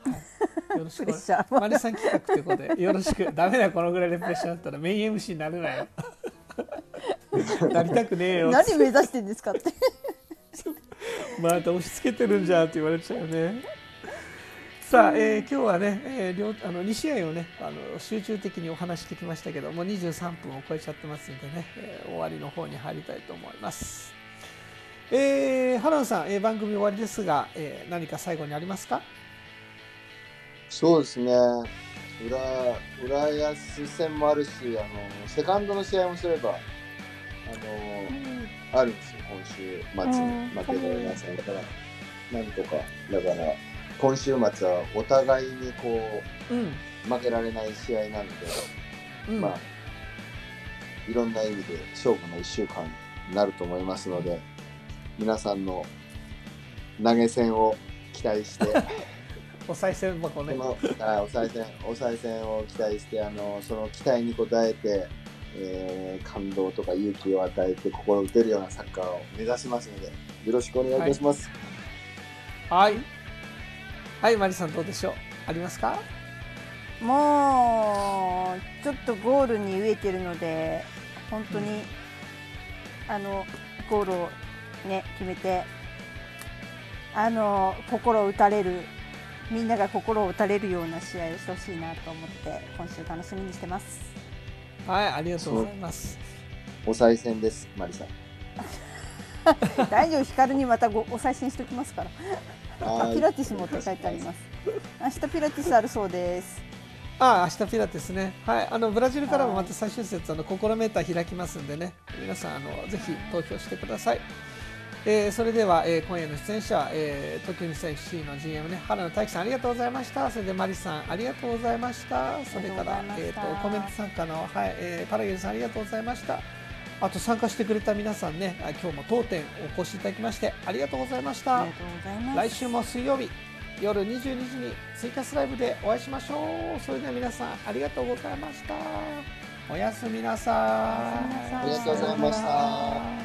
はい、よろしくマリさん企画ということでよろしく。ダメだよこのぐらいでプレッシャーだったらメイン MC になれないよなりたくねえよ何目指してんですかってまた押し付けてるんじゃんって言われちゃうよね。さあ、今日はね、2試合をね集中的にお話してきましたけどもう23分を超えちゃってますんでね、終わりの方に入りたいと思います。原野さん、番組終わりですが、何か最後にありますか？ そうですね、浦安戦もあるしセカンドの試合もすればあるんですよ今週末に負けられませんからなんとかだから今週末はお互いにこう、負けられない試合なので、まあいろんな意味で勝負の1週間になると思いますので皆さんの投げ銭を期待してお賽銭箱ねお賽銭を期待してその期待に応えて感動とか勇気を与えて心打てるようなサッカーを目指しますので、よろしくお願いいたします。 はい、はい、マリさんどうでしょう、ありますか？ もうちょっとゴールに飢えてるので、本当に、ゴールをね決めて、心を打たれる、みんなが心を打たれるような試合をしてほしいなと思って今週楽しみにしてます。 はい、ありがとうございます。 お賽銭です、マリさん。 大丈夫、光にまたお賽銭しておきますから。ピラティスもって書いてあります。明日ピラティスあるそうです。 明日ピラティスね。はい、ブラジルからもまた最終節心メーター開きますんでね、皆さんぜひ投票してください。それでは、今夜の出演者、東京日産 FC の GM ね、原野大樹さんありがとうございました。それでマリさんありがとうございました。それからコメント参加の、パラゲルさんありがとうございました。あと参加してくれた皆さんね、今日も当店お越しいただきましてありがとうございました。来週も水曜日夜22時にツイキャスライブでお会いしましょう。それでは皆さんありがとうございました。おやすみなさい。 ありがとうございました。